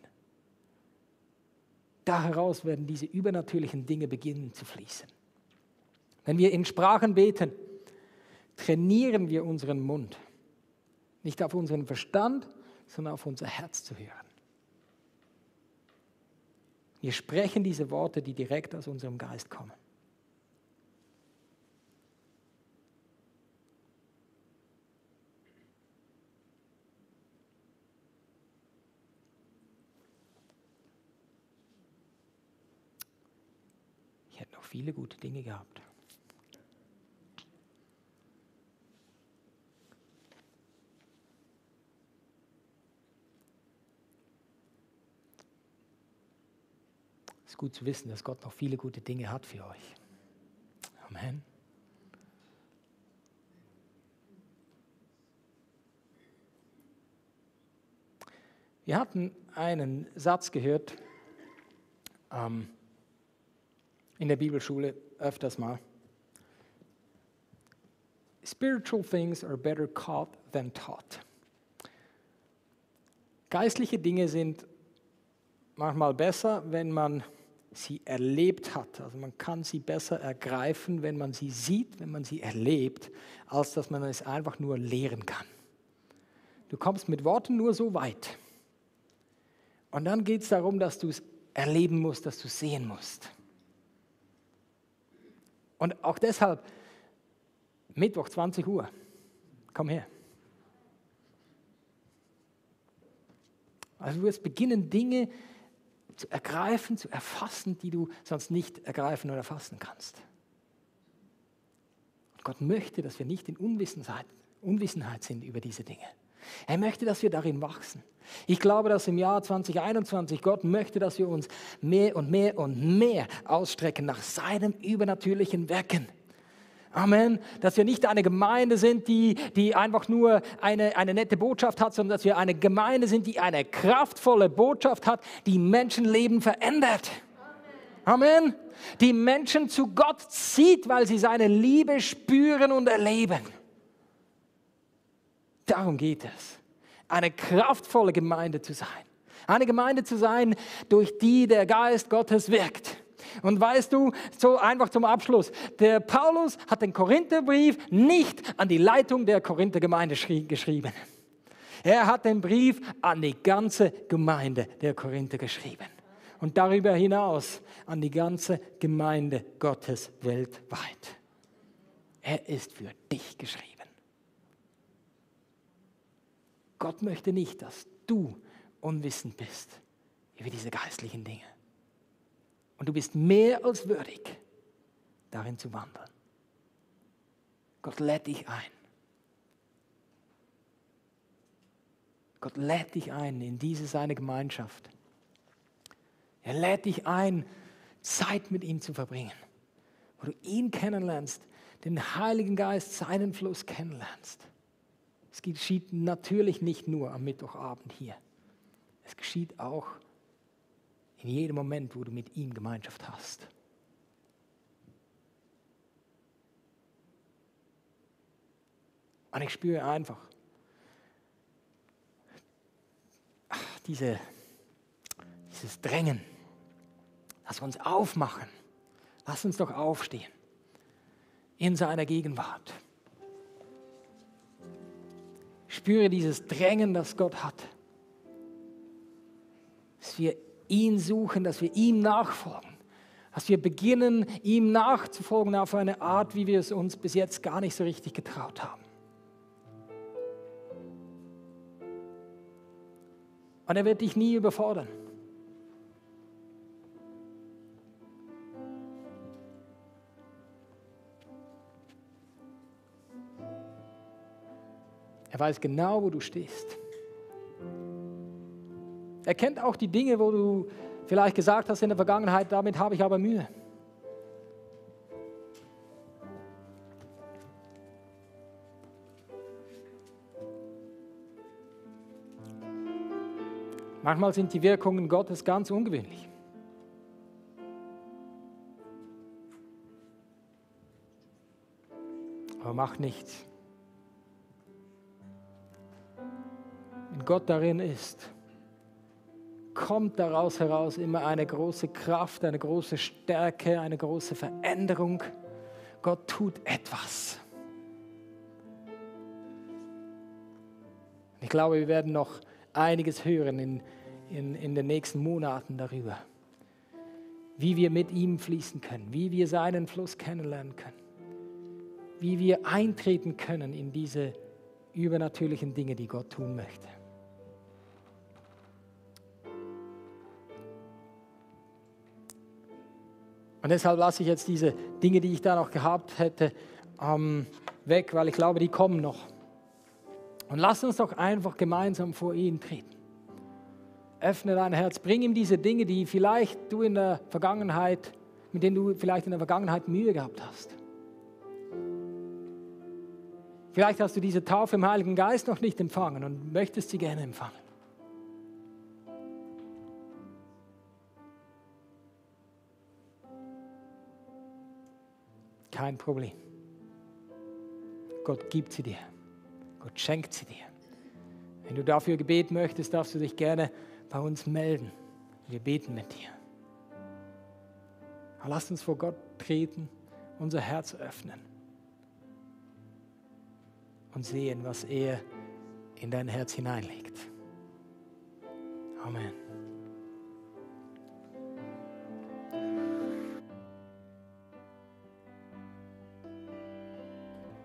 da heraus werden diese übernatürlichen Dinge beginnen zu fließen. Wenn wir in Sprachen beten, trainieren wir unseren Mund, nicht auf unseren Verstand, sondern auf unser Herz zu hören. Wir sprechen diese Worte, die direkt aus unserem Geist kommen. Ich hätte noch viele gute Dinge gehabt. Es ist gut zu wissen, dass Gott noch viele gute Dinge hat für euch. Amen. Wir hatten einen Satz gehört ähm, in der Bibelschule öfters mal. Spiritual things are better caught than taught. Geistliche Dinge sind manchmal besser, wenn man sie erlebt hat. Also man kann sie besser ergreifen, wenn man sie sieht, wenn man sie erlebt, als dass man es einfach nur lehren kann. Du kommst mit Worten nur so weit. Und dann geht es darum, dass du es erleben musst, dass du es sehen musst. Und auch deshalb, Mittwoch, zwanzig Uhr, komm her. Also du wirst beginnen, Dinge zu ergreifen, zu erfassen, die du sonst nicht ergreifen oder erfassen kannst. Und Gott möchte, dass wir nicht in Unwissenheit, Unwissenheit sind über diese Dinge. Er möchte, dass wir darin wachsen. Ich glaube, dass im Jahr zwanzig einundzwanzig Gott möchte, dass wir uns mehr und mehr und mehr ausstrecken nach seinem übernatürlichen Wirken. Amen. Dass wir nicht eine Gemeinde sind, die, die einfach nur eine, eine nette Botschaft hat, sondern dass wir eine Gemeinde sind, die eine kraftvolle Botschaft hat, die Menschenleben verändert. Amen. Amen. Die Menschen zu Gott zieht, weil sie seine Liebe spüren und erleben. Darum geht es, eine kraftvolle Gemeinde zu sein. Eine Gemeinde zu sein, durch die der Geist Gottes wirkt. Und weißt du, so einfach zum Abschluss, der Paulus hat den Korintherbrief nicht an die Leitung der Korinthergemeinde geschrieben. Er hat den Brief an die ganze Gemeinde der Korinther geschrieben. Und darüber hinaus an die ganze Gemeinde Gottes weltweit. Er ist für dich geschrieben. Gott möchte nicht, dass du unwissend bist über diese geistlichen Dinge. Und du bist mehr als würdig, darin zu wandeln. Gott lädt dich ein. Gott lädt dich ein in diese seine Gemeinschaft. Er lädt dich ein, Zeit mit ihm zu verbringen, wo du ihn kennenlernst, den Heiligen Geist, seinen Fluss kennenlernst. Es geschieht natürlich nicht nur am Mittwochabend hier. Es geschieht auch in jedem Moment, wo du mit ihm Gemeinschaft hast. Und ich spüre einfach ach, diese, dieses Drängen. Lass uns aufmachen. Lass uns doch aufstehen in seiner Gegenwart. Ich spüre dieses Drängen, das Gott hat. Dass wir ihn suchen, dass wir ihm nachfolgen. Dass wir beginnen, ihm nachzufolgen auf eine Art, wie wir es uns bis jetzt gar nicht so richtig getraut haben. Und er wird dich nie überfordern. Er weiß genau, wo du stehst. Er kennt auch die Dinge, wo du vielleicht gesagt hast in der Vergangenheit, damit habe ich aber Mühe. Manchmal sind die Wirkungen Gottes ganz ungewöhnlich. Aber macht nichts. Wenn Gott darin ist, kommt daraus heraus immer eine große Kraft, eine große Stärke, eine große Veränderung. Gott tut etwas. Ich glaube, wir werden noch einiges hören in, in, in den nächsten Monaten darüber, wie wir mit ihm fließen können, wie wir seinen Fluss kennenlernen können, wie wir eintreten können in diese übernatürlichen Dinge, die Gott tun möchte. Und deshalb lasse ich jetzt diese Dinge, die ich da noch gehabt hätte, ähm, weg, weil ich glaube, die kommen noch. Und lass uns doch einfach gemeinsam vor ihn treten. Öffne dein Herz, bring ihm diese Dinge, die vielleicht du in der Vergangenheit, mit denen du vielleicht in der Vergangenheit Mühe gehabt hast. Vielleicht hast du diese Taufe im Heiligen Geist noch nicht empfangen und möchtest sie gerne empfangen. Kein Problem. Gott gibt sie dir. Gott schenkt sie dir. Wenn du dafür Gebet möchtest, darfst du dich gerne bei uns melden. Wir beten mit dir. Aber lasst uns vor Gott treten, unser Herz öffnen und sehen, was er in dein Herz hineinlegt. Amen.